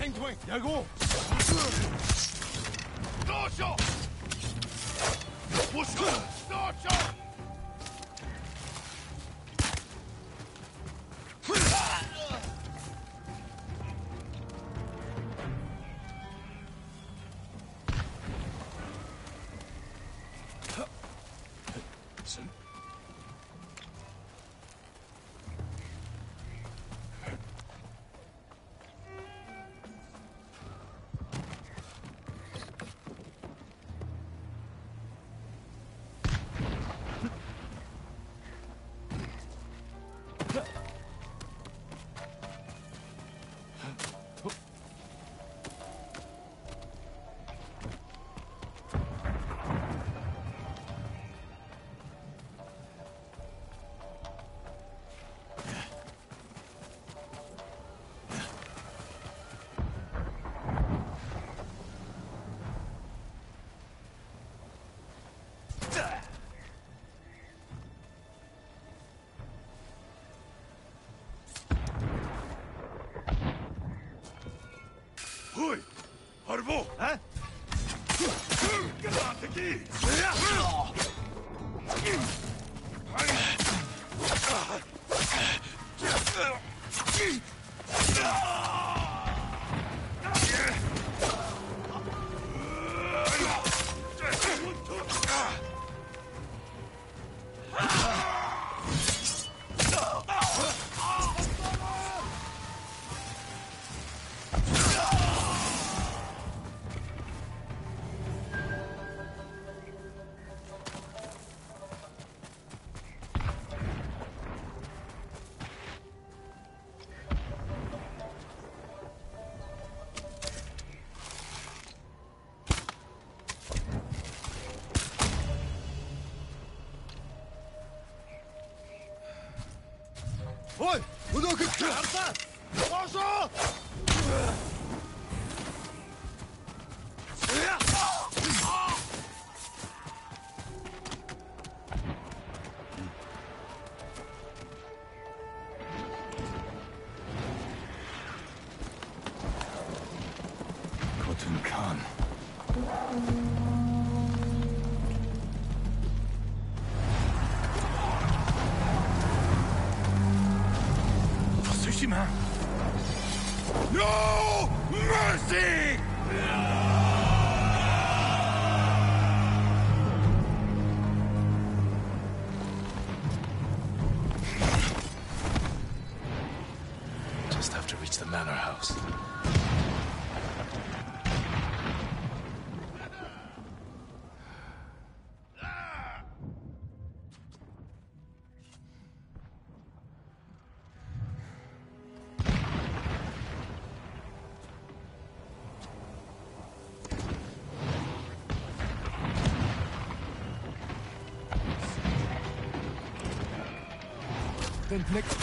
Find way. Ya go. Dorsho. Push. Dorsho. Ой! Арбо! А? Такие! Ой! Өнөөхийг харлаа! Гоошоо! Khotun Khan. Tsushima! No mercy! Just have to reach the manor house. Then next.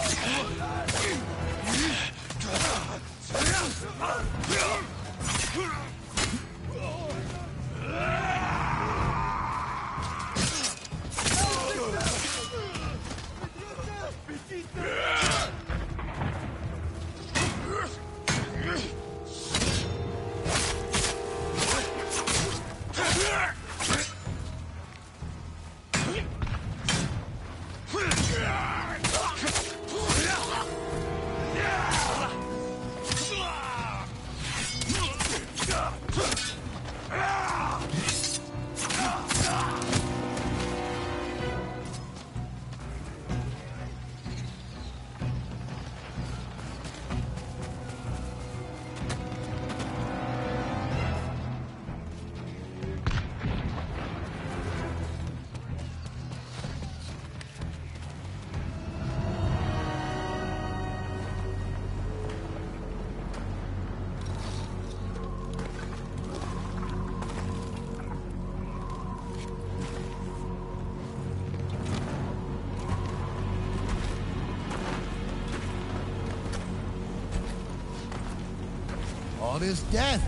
All this death.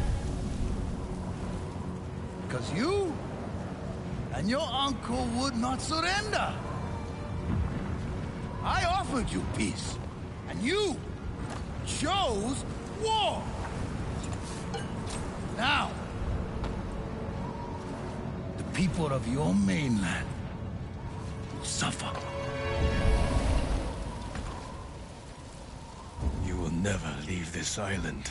Because you and your uncle would not surrender. I offered you peace, and you chose war. Now, the people of your mainland will suffer. You will never leave this island.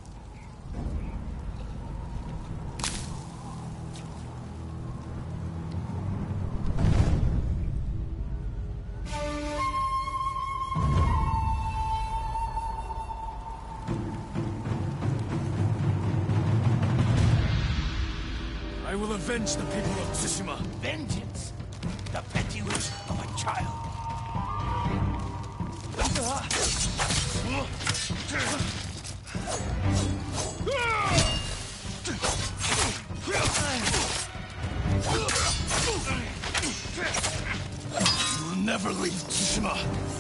I will avenge the people of Tsushima. Vengeance? The petty wish of a child. You will never leave Tsushima.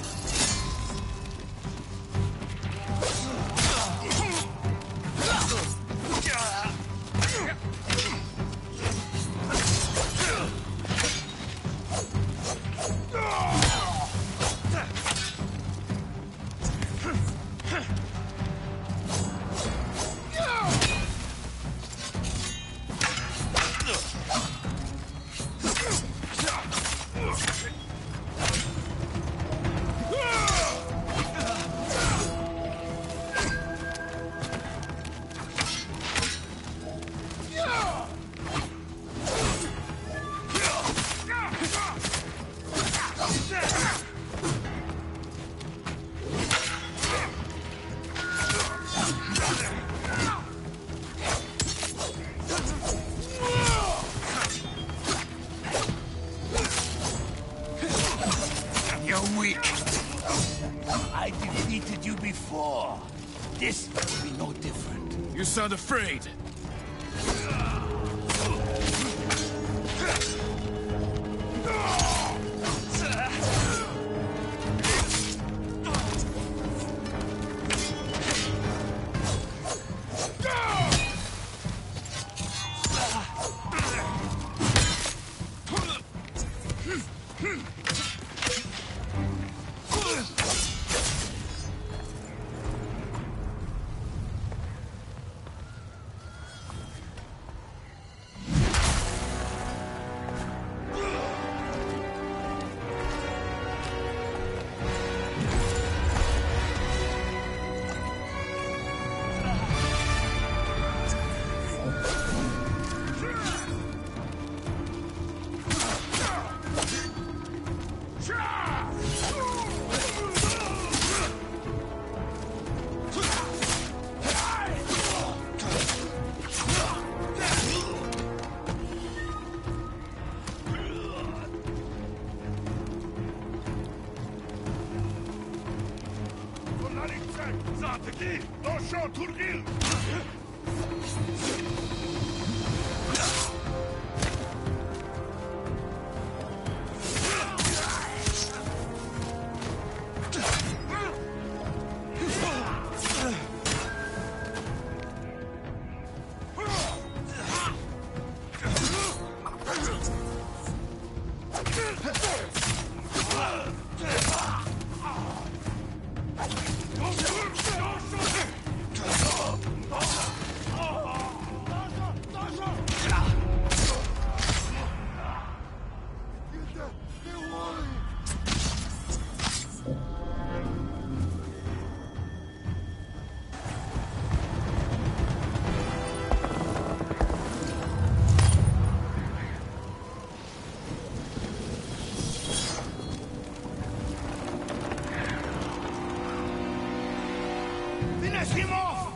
I defeated you before. This will be no different. You sound afraid. Finish him off!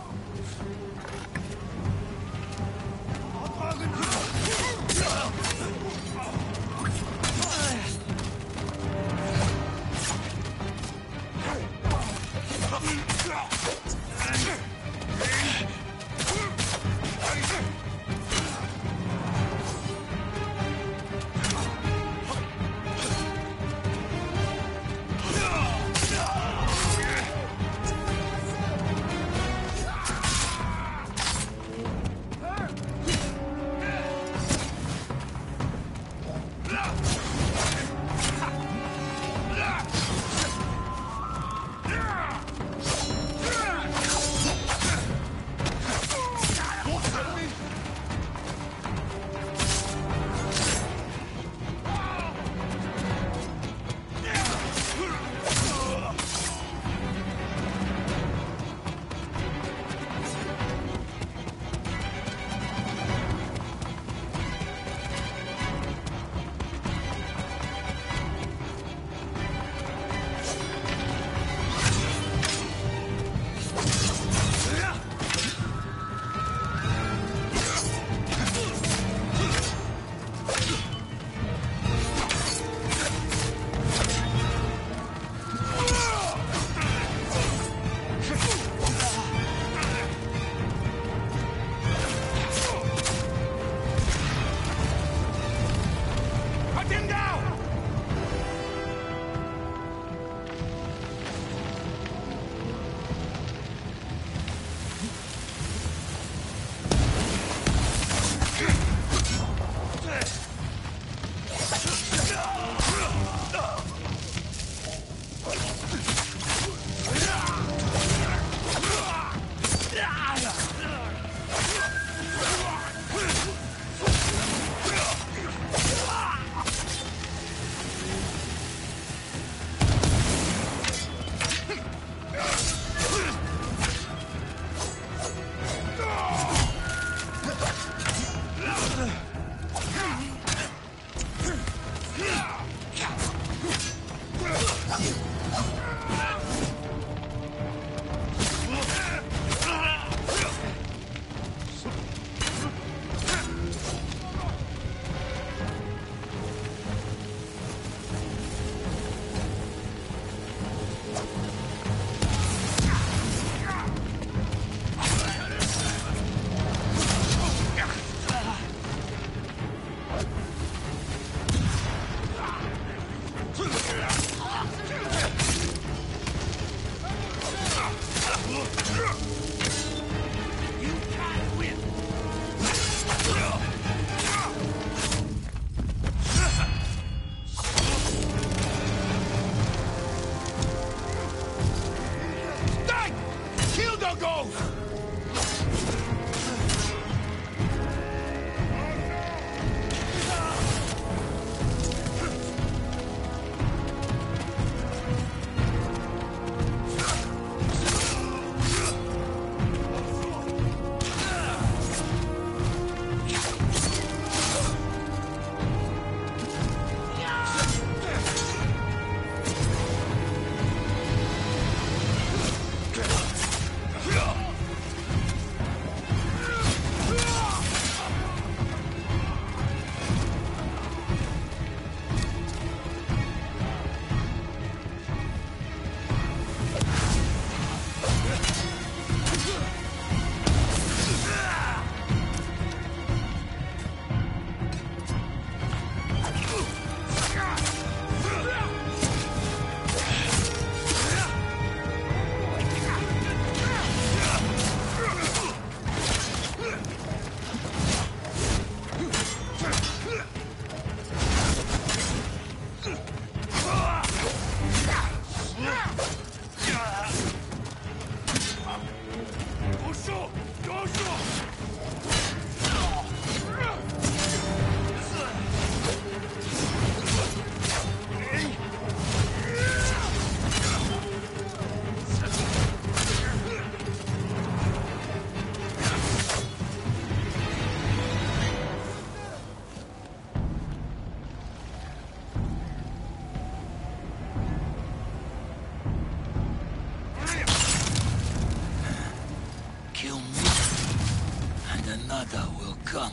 another will come.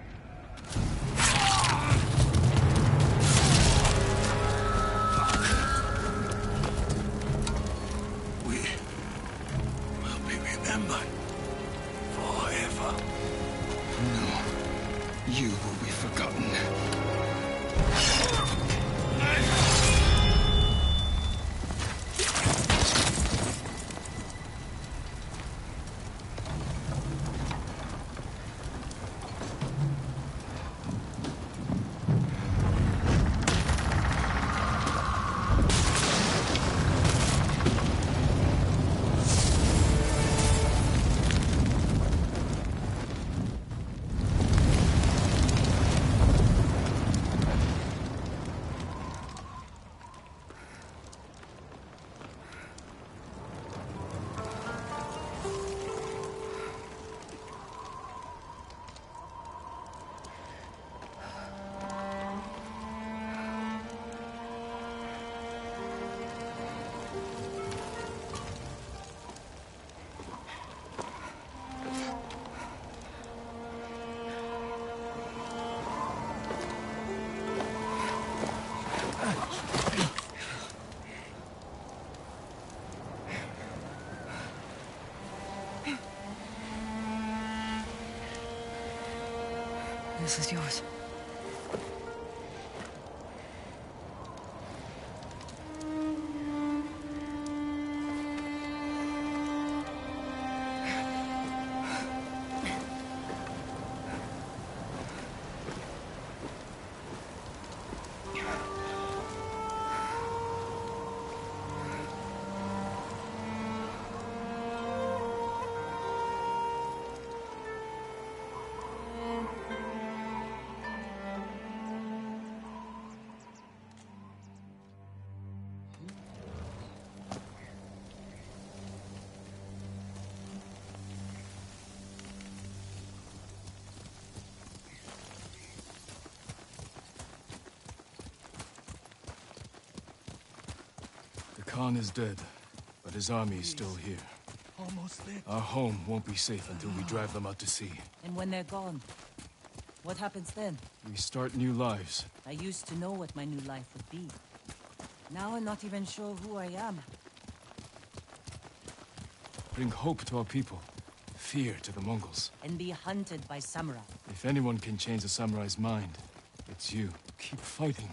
We will be remembered forever. No, you will be forgotten. This is yours. Khan is dead, but his army is still here. Almost there. Our home won't be safe until we drive them out to sea. And when they're gone, what happens then? We start new lives. I used to know what my new life would be. Now I'm not even sure who I am. Bring hope to our people, fear to the Mongols. And be hunted by samurai. If anyone can change a samurai's mind, it's you. Keep fighting.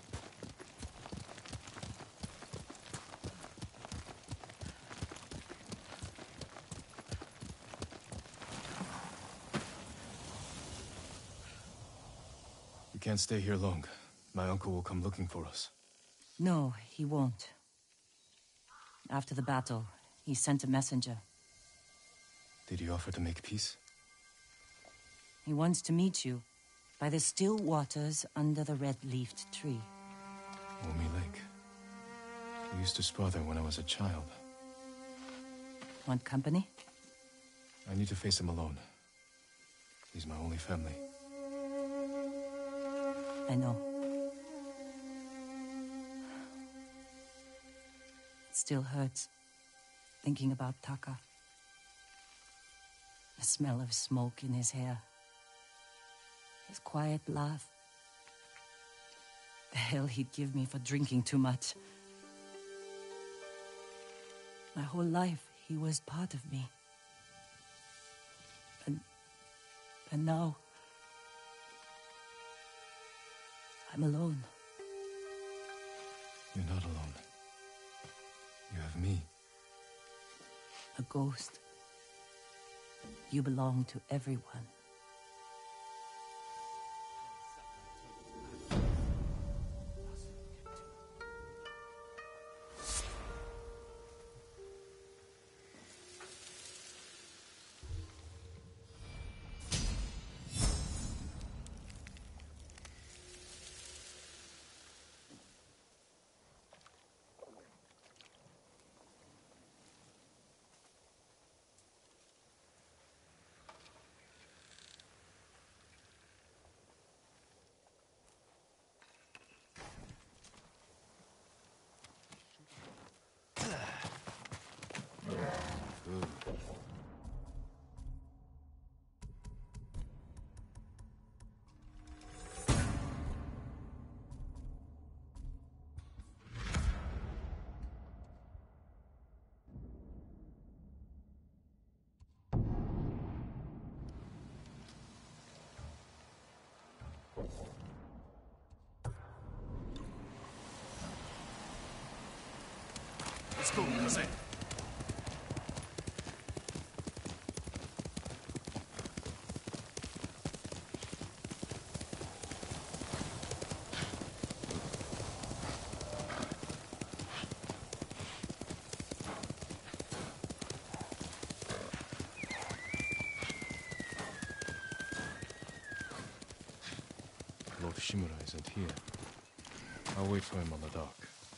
We can't stay here long. My uncle will come looking for us. No, he won't. After the battle, he sent a messenger. Did he offer to make peace? He wants to meet you by the still waters under the red-leafed tree. Omi Lake. We used to spar there when I was a child. Want company? I need to face him alone. He's my only family. I know. It still hurts, thinking about Taka. The smell of smoke in his hair. His quiet laugh. The hell he'd give me for drinking too much. My whole life, he was part of me. And now... I'm alone. You're not alone. You have me. A ghost. You belong to everyone. Let's go, Kaze. Lord Shimura isn't here. I'll wait for him on the dock.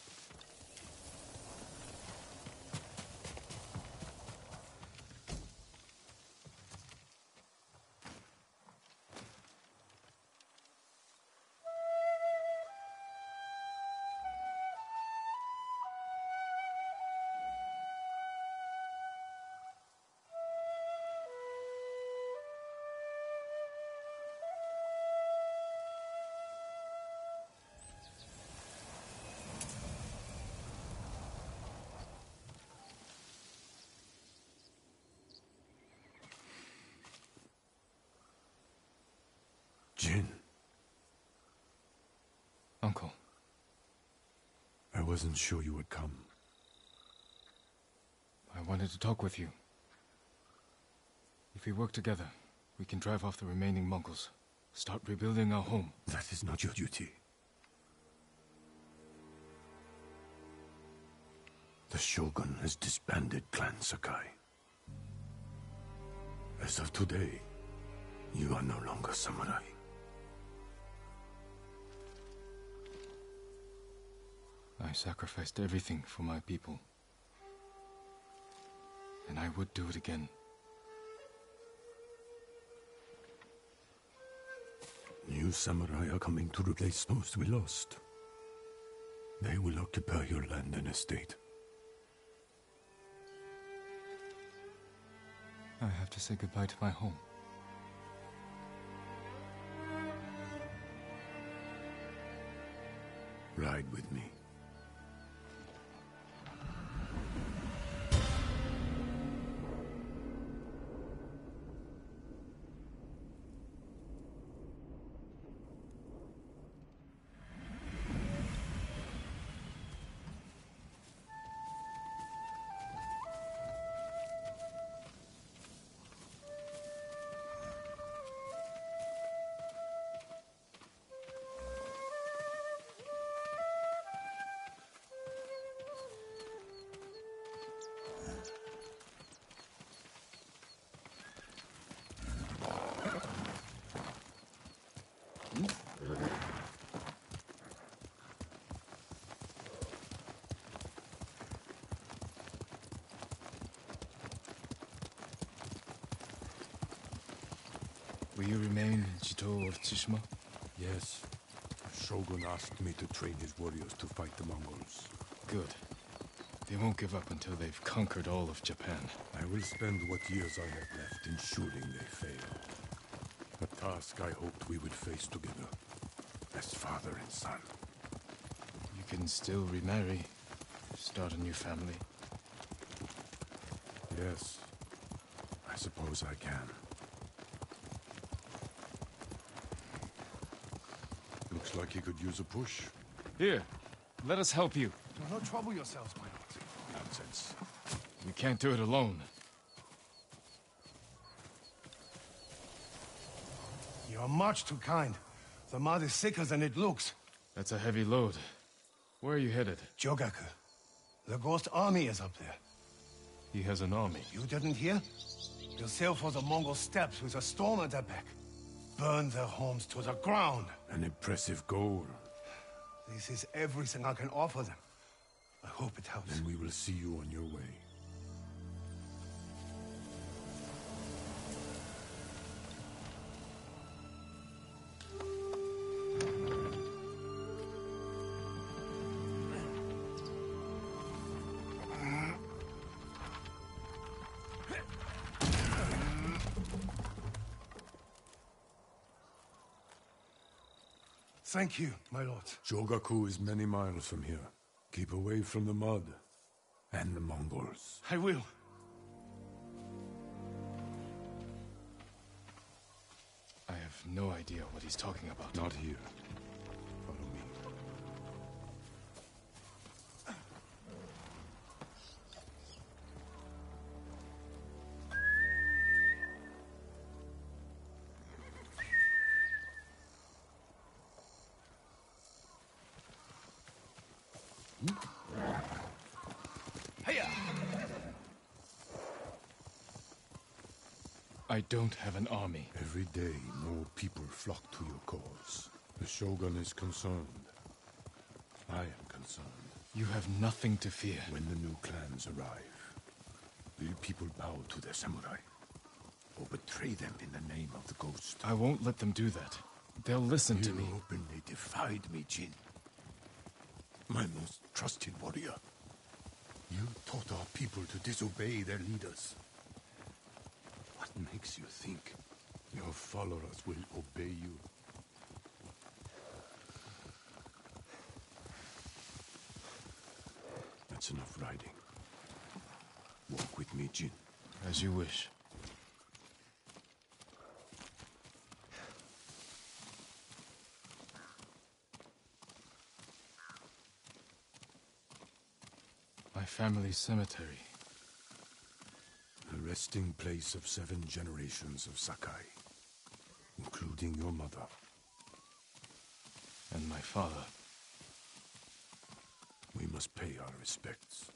Jin. Uncle. I wasn't sure you would come. I wanted to talk with you. If we work together, we can drive off the remaining Mongols. Start rebuilding our home. That is not your duty. The Shogun has disbanded Clan Sakai. As of today, you are no longer samurai. I sacrificed everything for my people. And I would do it again. New samurai are coming to replace those we lost. They will occupy your land and estate. I have to say goodbye to my home. Ride with me. Will you remain in Chito of Tsushima? Yes. Shogun asked me to train his warriors to fight the Mongols. Good. They won't give up until they've conquered all of Japan. I will spend what years I have left ensuring they fail. A task I hoped we would face together, as father and son. You can still remarry, start a new family. Yes, I suppose I can. Looks like he could use a push. Here, let us help you. Do not trouble yourselves, my lord. Nonsense. You can't do it alone. You are much too kind. The mud is thicker than it looks. That's a heavy load. Where are you headed? Jogaku. The Ghost Army is up there. He has an army. You didn't hear? They'll sail for the Mongol steppes with a storm at their back. Burn their homes to the ground. An impressive goal. This is everything I can offer them. I hope it helps. Then we will see you on your way. Thank you, my lord. Jogaku is many miles from here. Keep away from the mud and the Mongols. I will. I have no idea what he's talking about. Not here. Follow me. I don't have an army. Every day, more people flock to your cause. The Shogun is concerned. I am concerned. You have nothing to fear. When the new clans arrive, will people bow to their samurai? Or betray them in the name of the Ghost? I won't let them do that. They'll listen to me. You openly defied me, Jin. My most trusted warrior. You taught our people to disobey their leaders. What makes you think your followers will obey you? That's enough riding. Walk with me, Jin. As you wish. My family's cemetery. The resting place of 7 generations of Sakai, including your mother. And my father. We must pay our respects.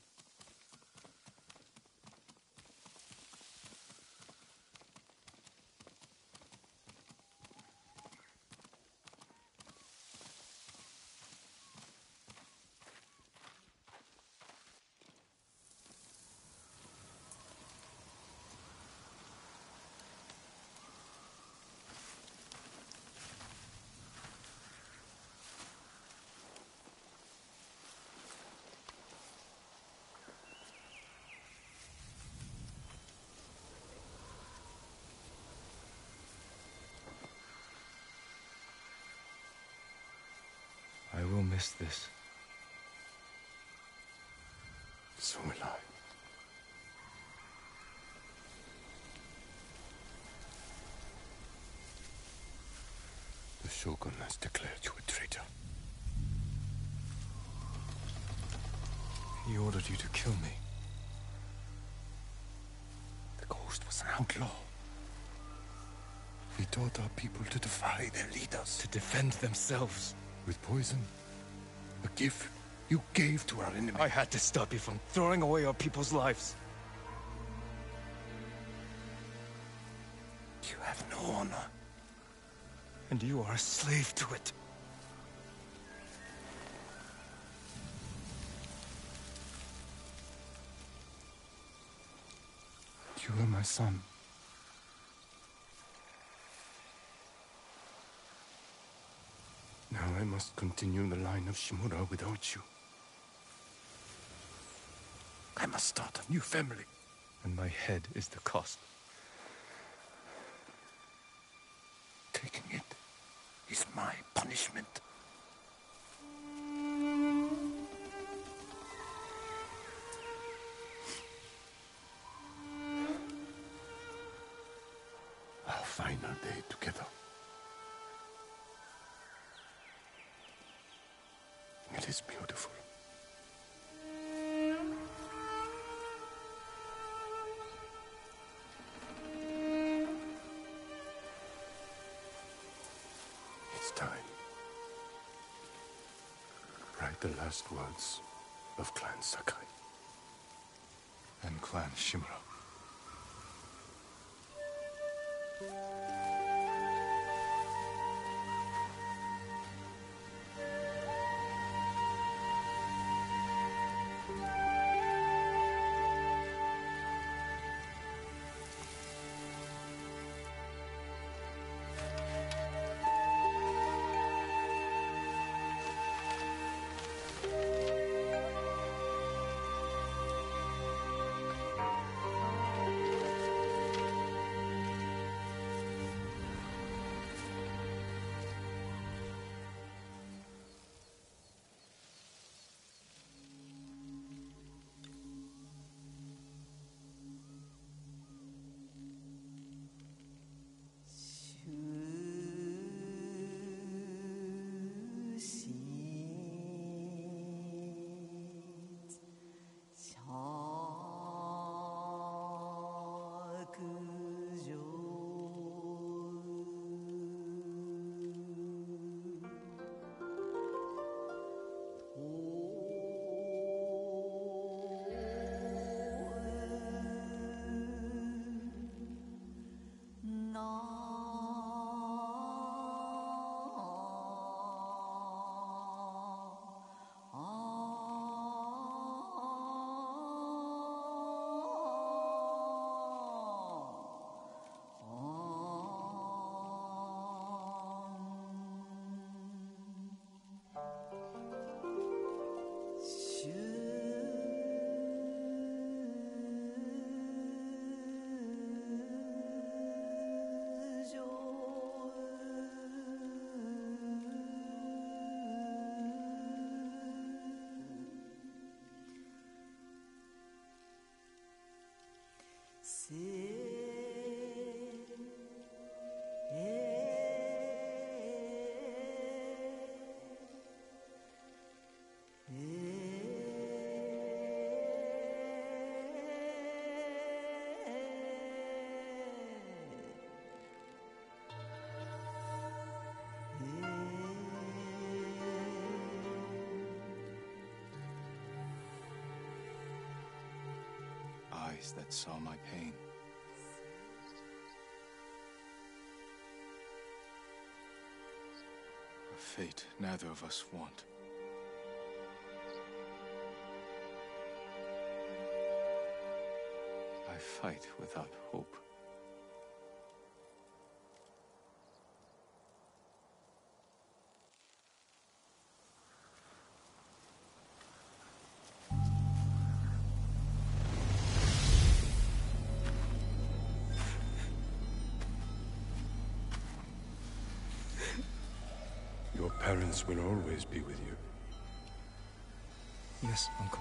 I will miss this. So will I. The Shogun has declared you a traitor. He ordered you to kill me. The Ghost was an outlaw. He taught our people to defy their leaders. To defend themselves. With poison. A gift you gave to our enemy. I had to stop you from throwing away our people's lives. You have no honor. And you are a slave to it. You are my son. Now I must continue the line of Shimura without you. I must start a new family. And my head is the cost. Taking it is my punishment. Our final day together. It is beautiful. It's time. Write the last words of Clan Sakai. And Clan Shimura. eyes that saw my pain. A fate neither of us want. I fight without hope. Your parents will always be with you. Yes, Uncle.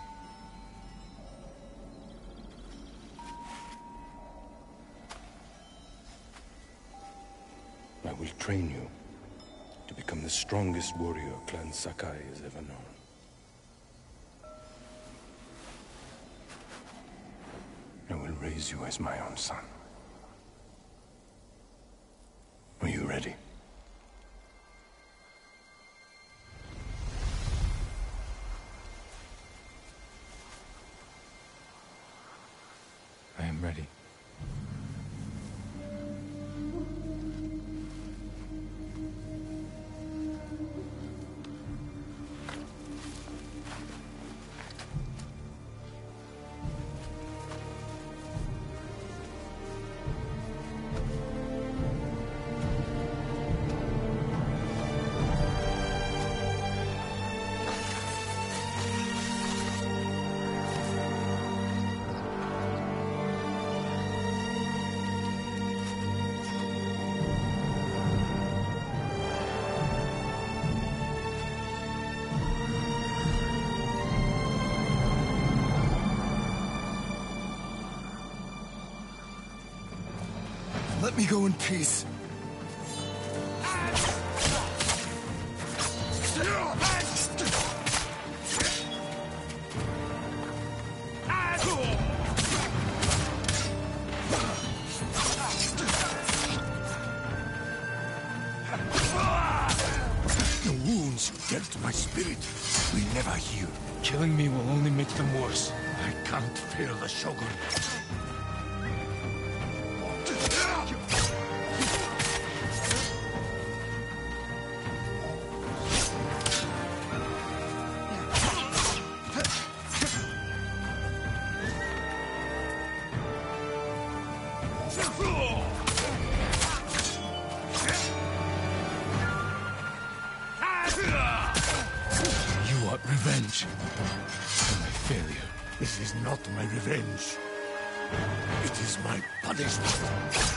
I will train you to become the strongest warrior Clan Sakai has ever known. I will raise you as my own son. Are you ready? I am ready. Let me go in peace. The wounds you dealt to my spirit will never heal. Killing me will only make them worse. I can't fear the Shogun. You want revenge for my failure. This is not my revenge. It is my punishment.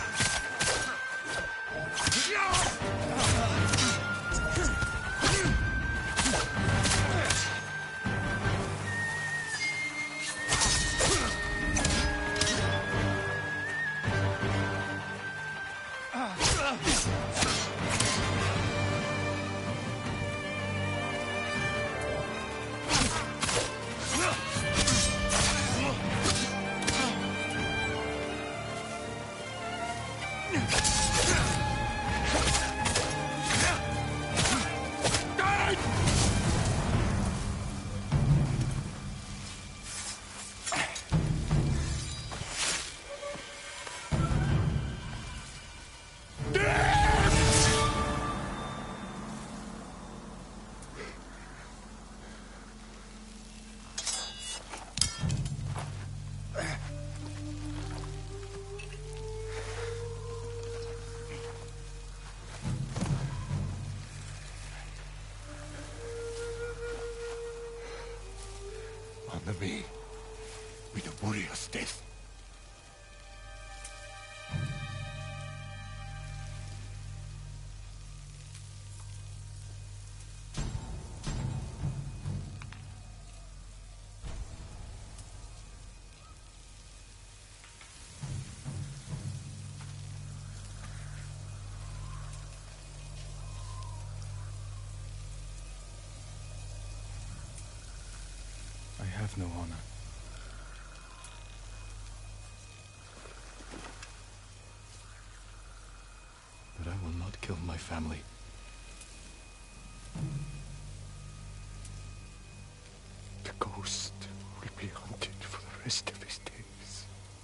Honor me with a warrior's death. I have no honor. But I will not kill my family. The ghost will be hunted for the rest of his days.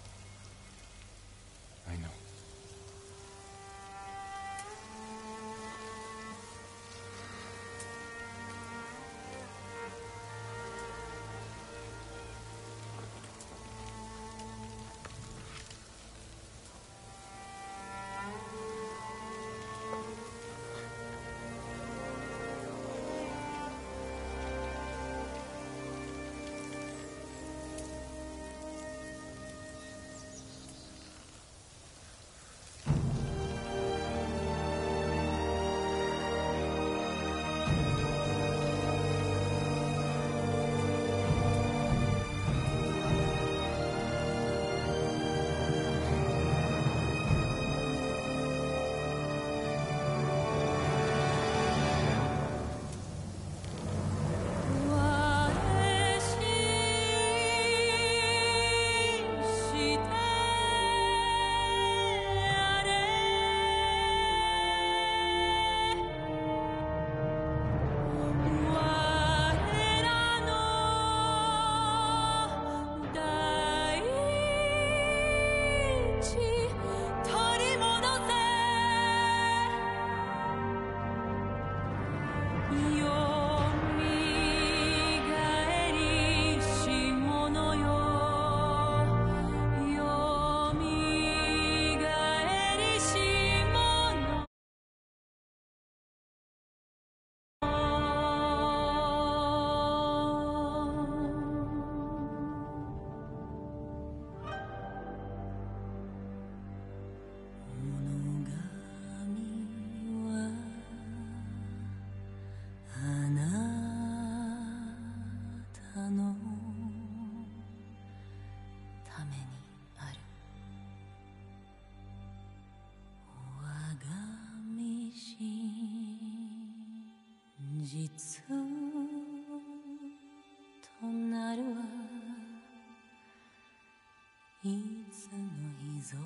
いつとなるわいつの日ぞ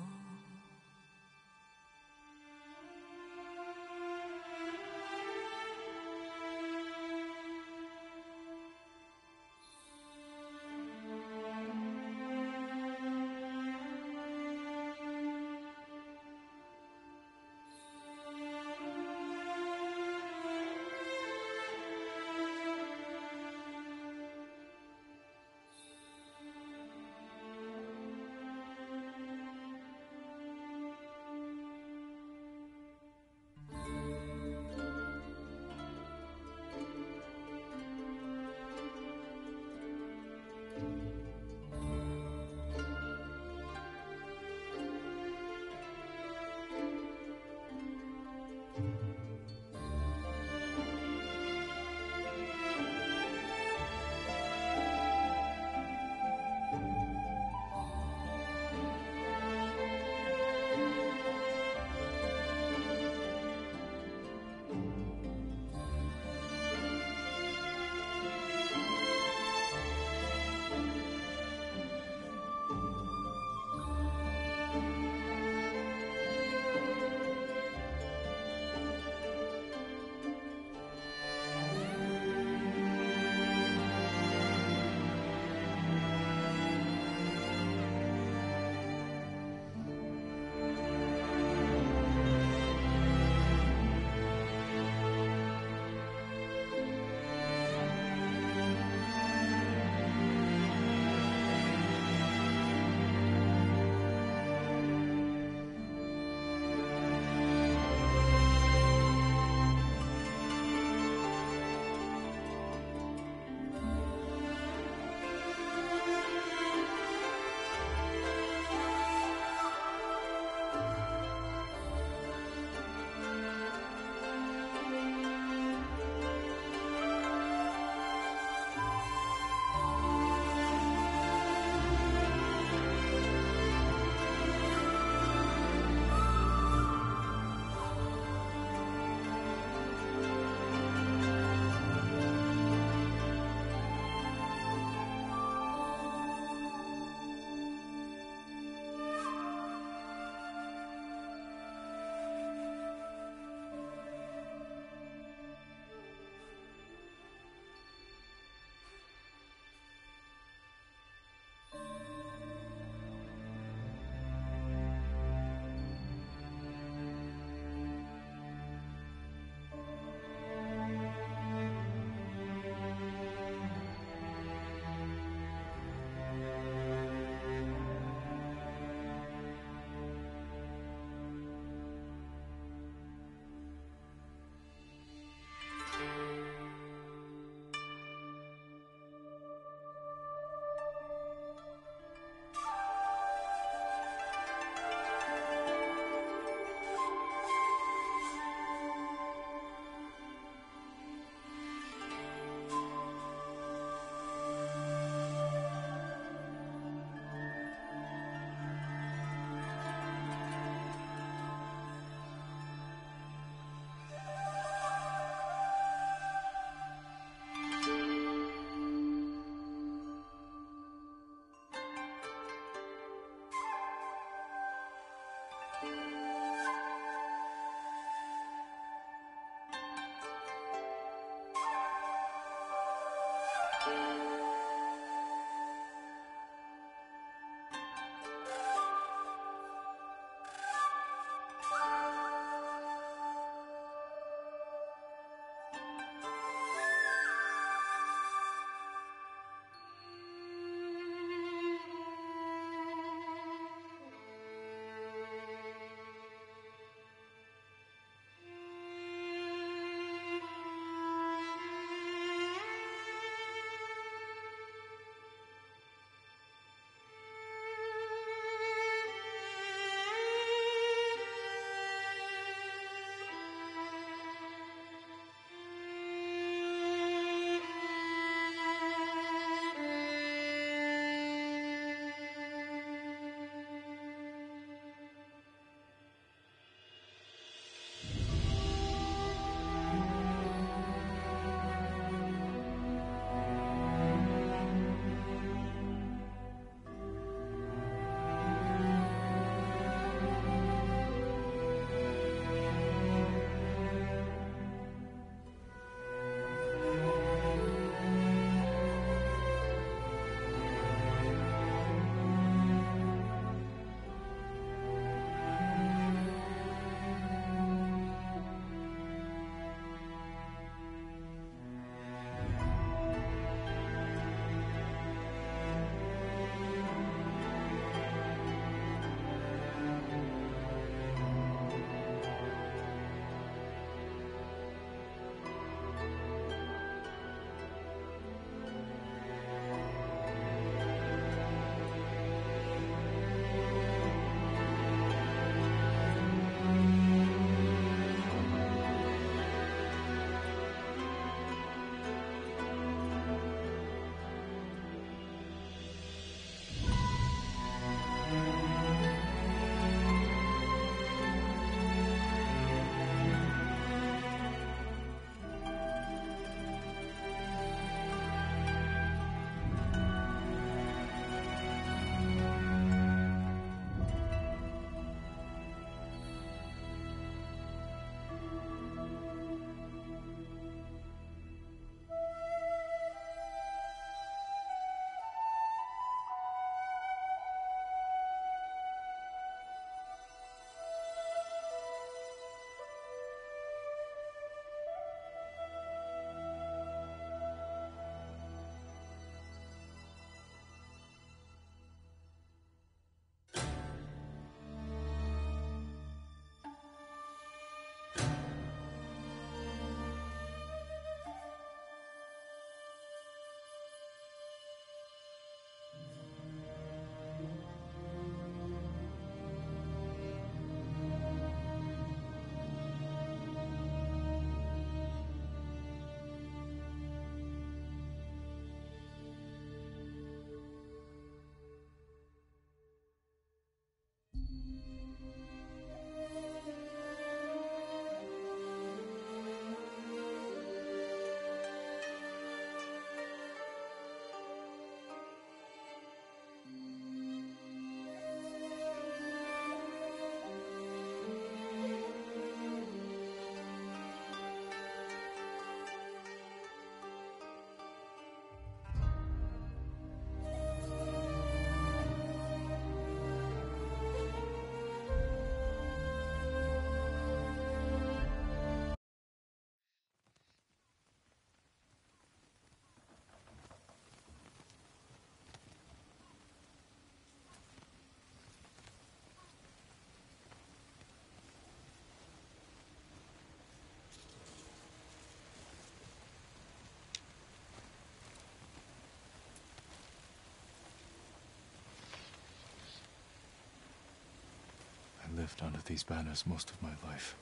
lived under these banners most of my life.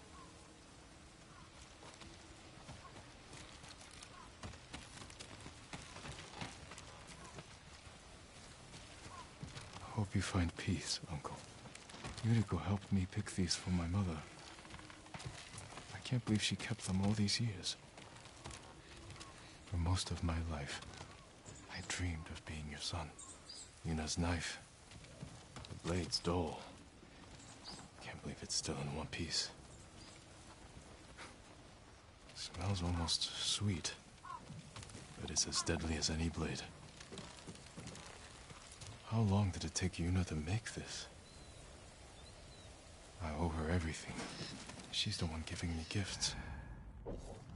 I hope you find peace, Uncle. Yuriko helped me pick these for my mother. I can't believe she kept them all these years. For most of my life, I dreamed of being your son. Yuna's knife. The blade's dull. Can't believe it's still in one piece. Smells almost sweet, but it's as deadly as any blade. How long did it take Yuna to make this? I owe her everything. She's the one giving me gifts.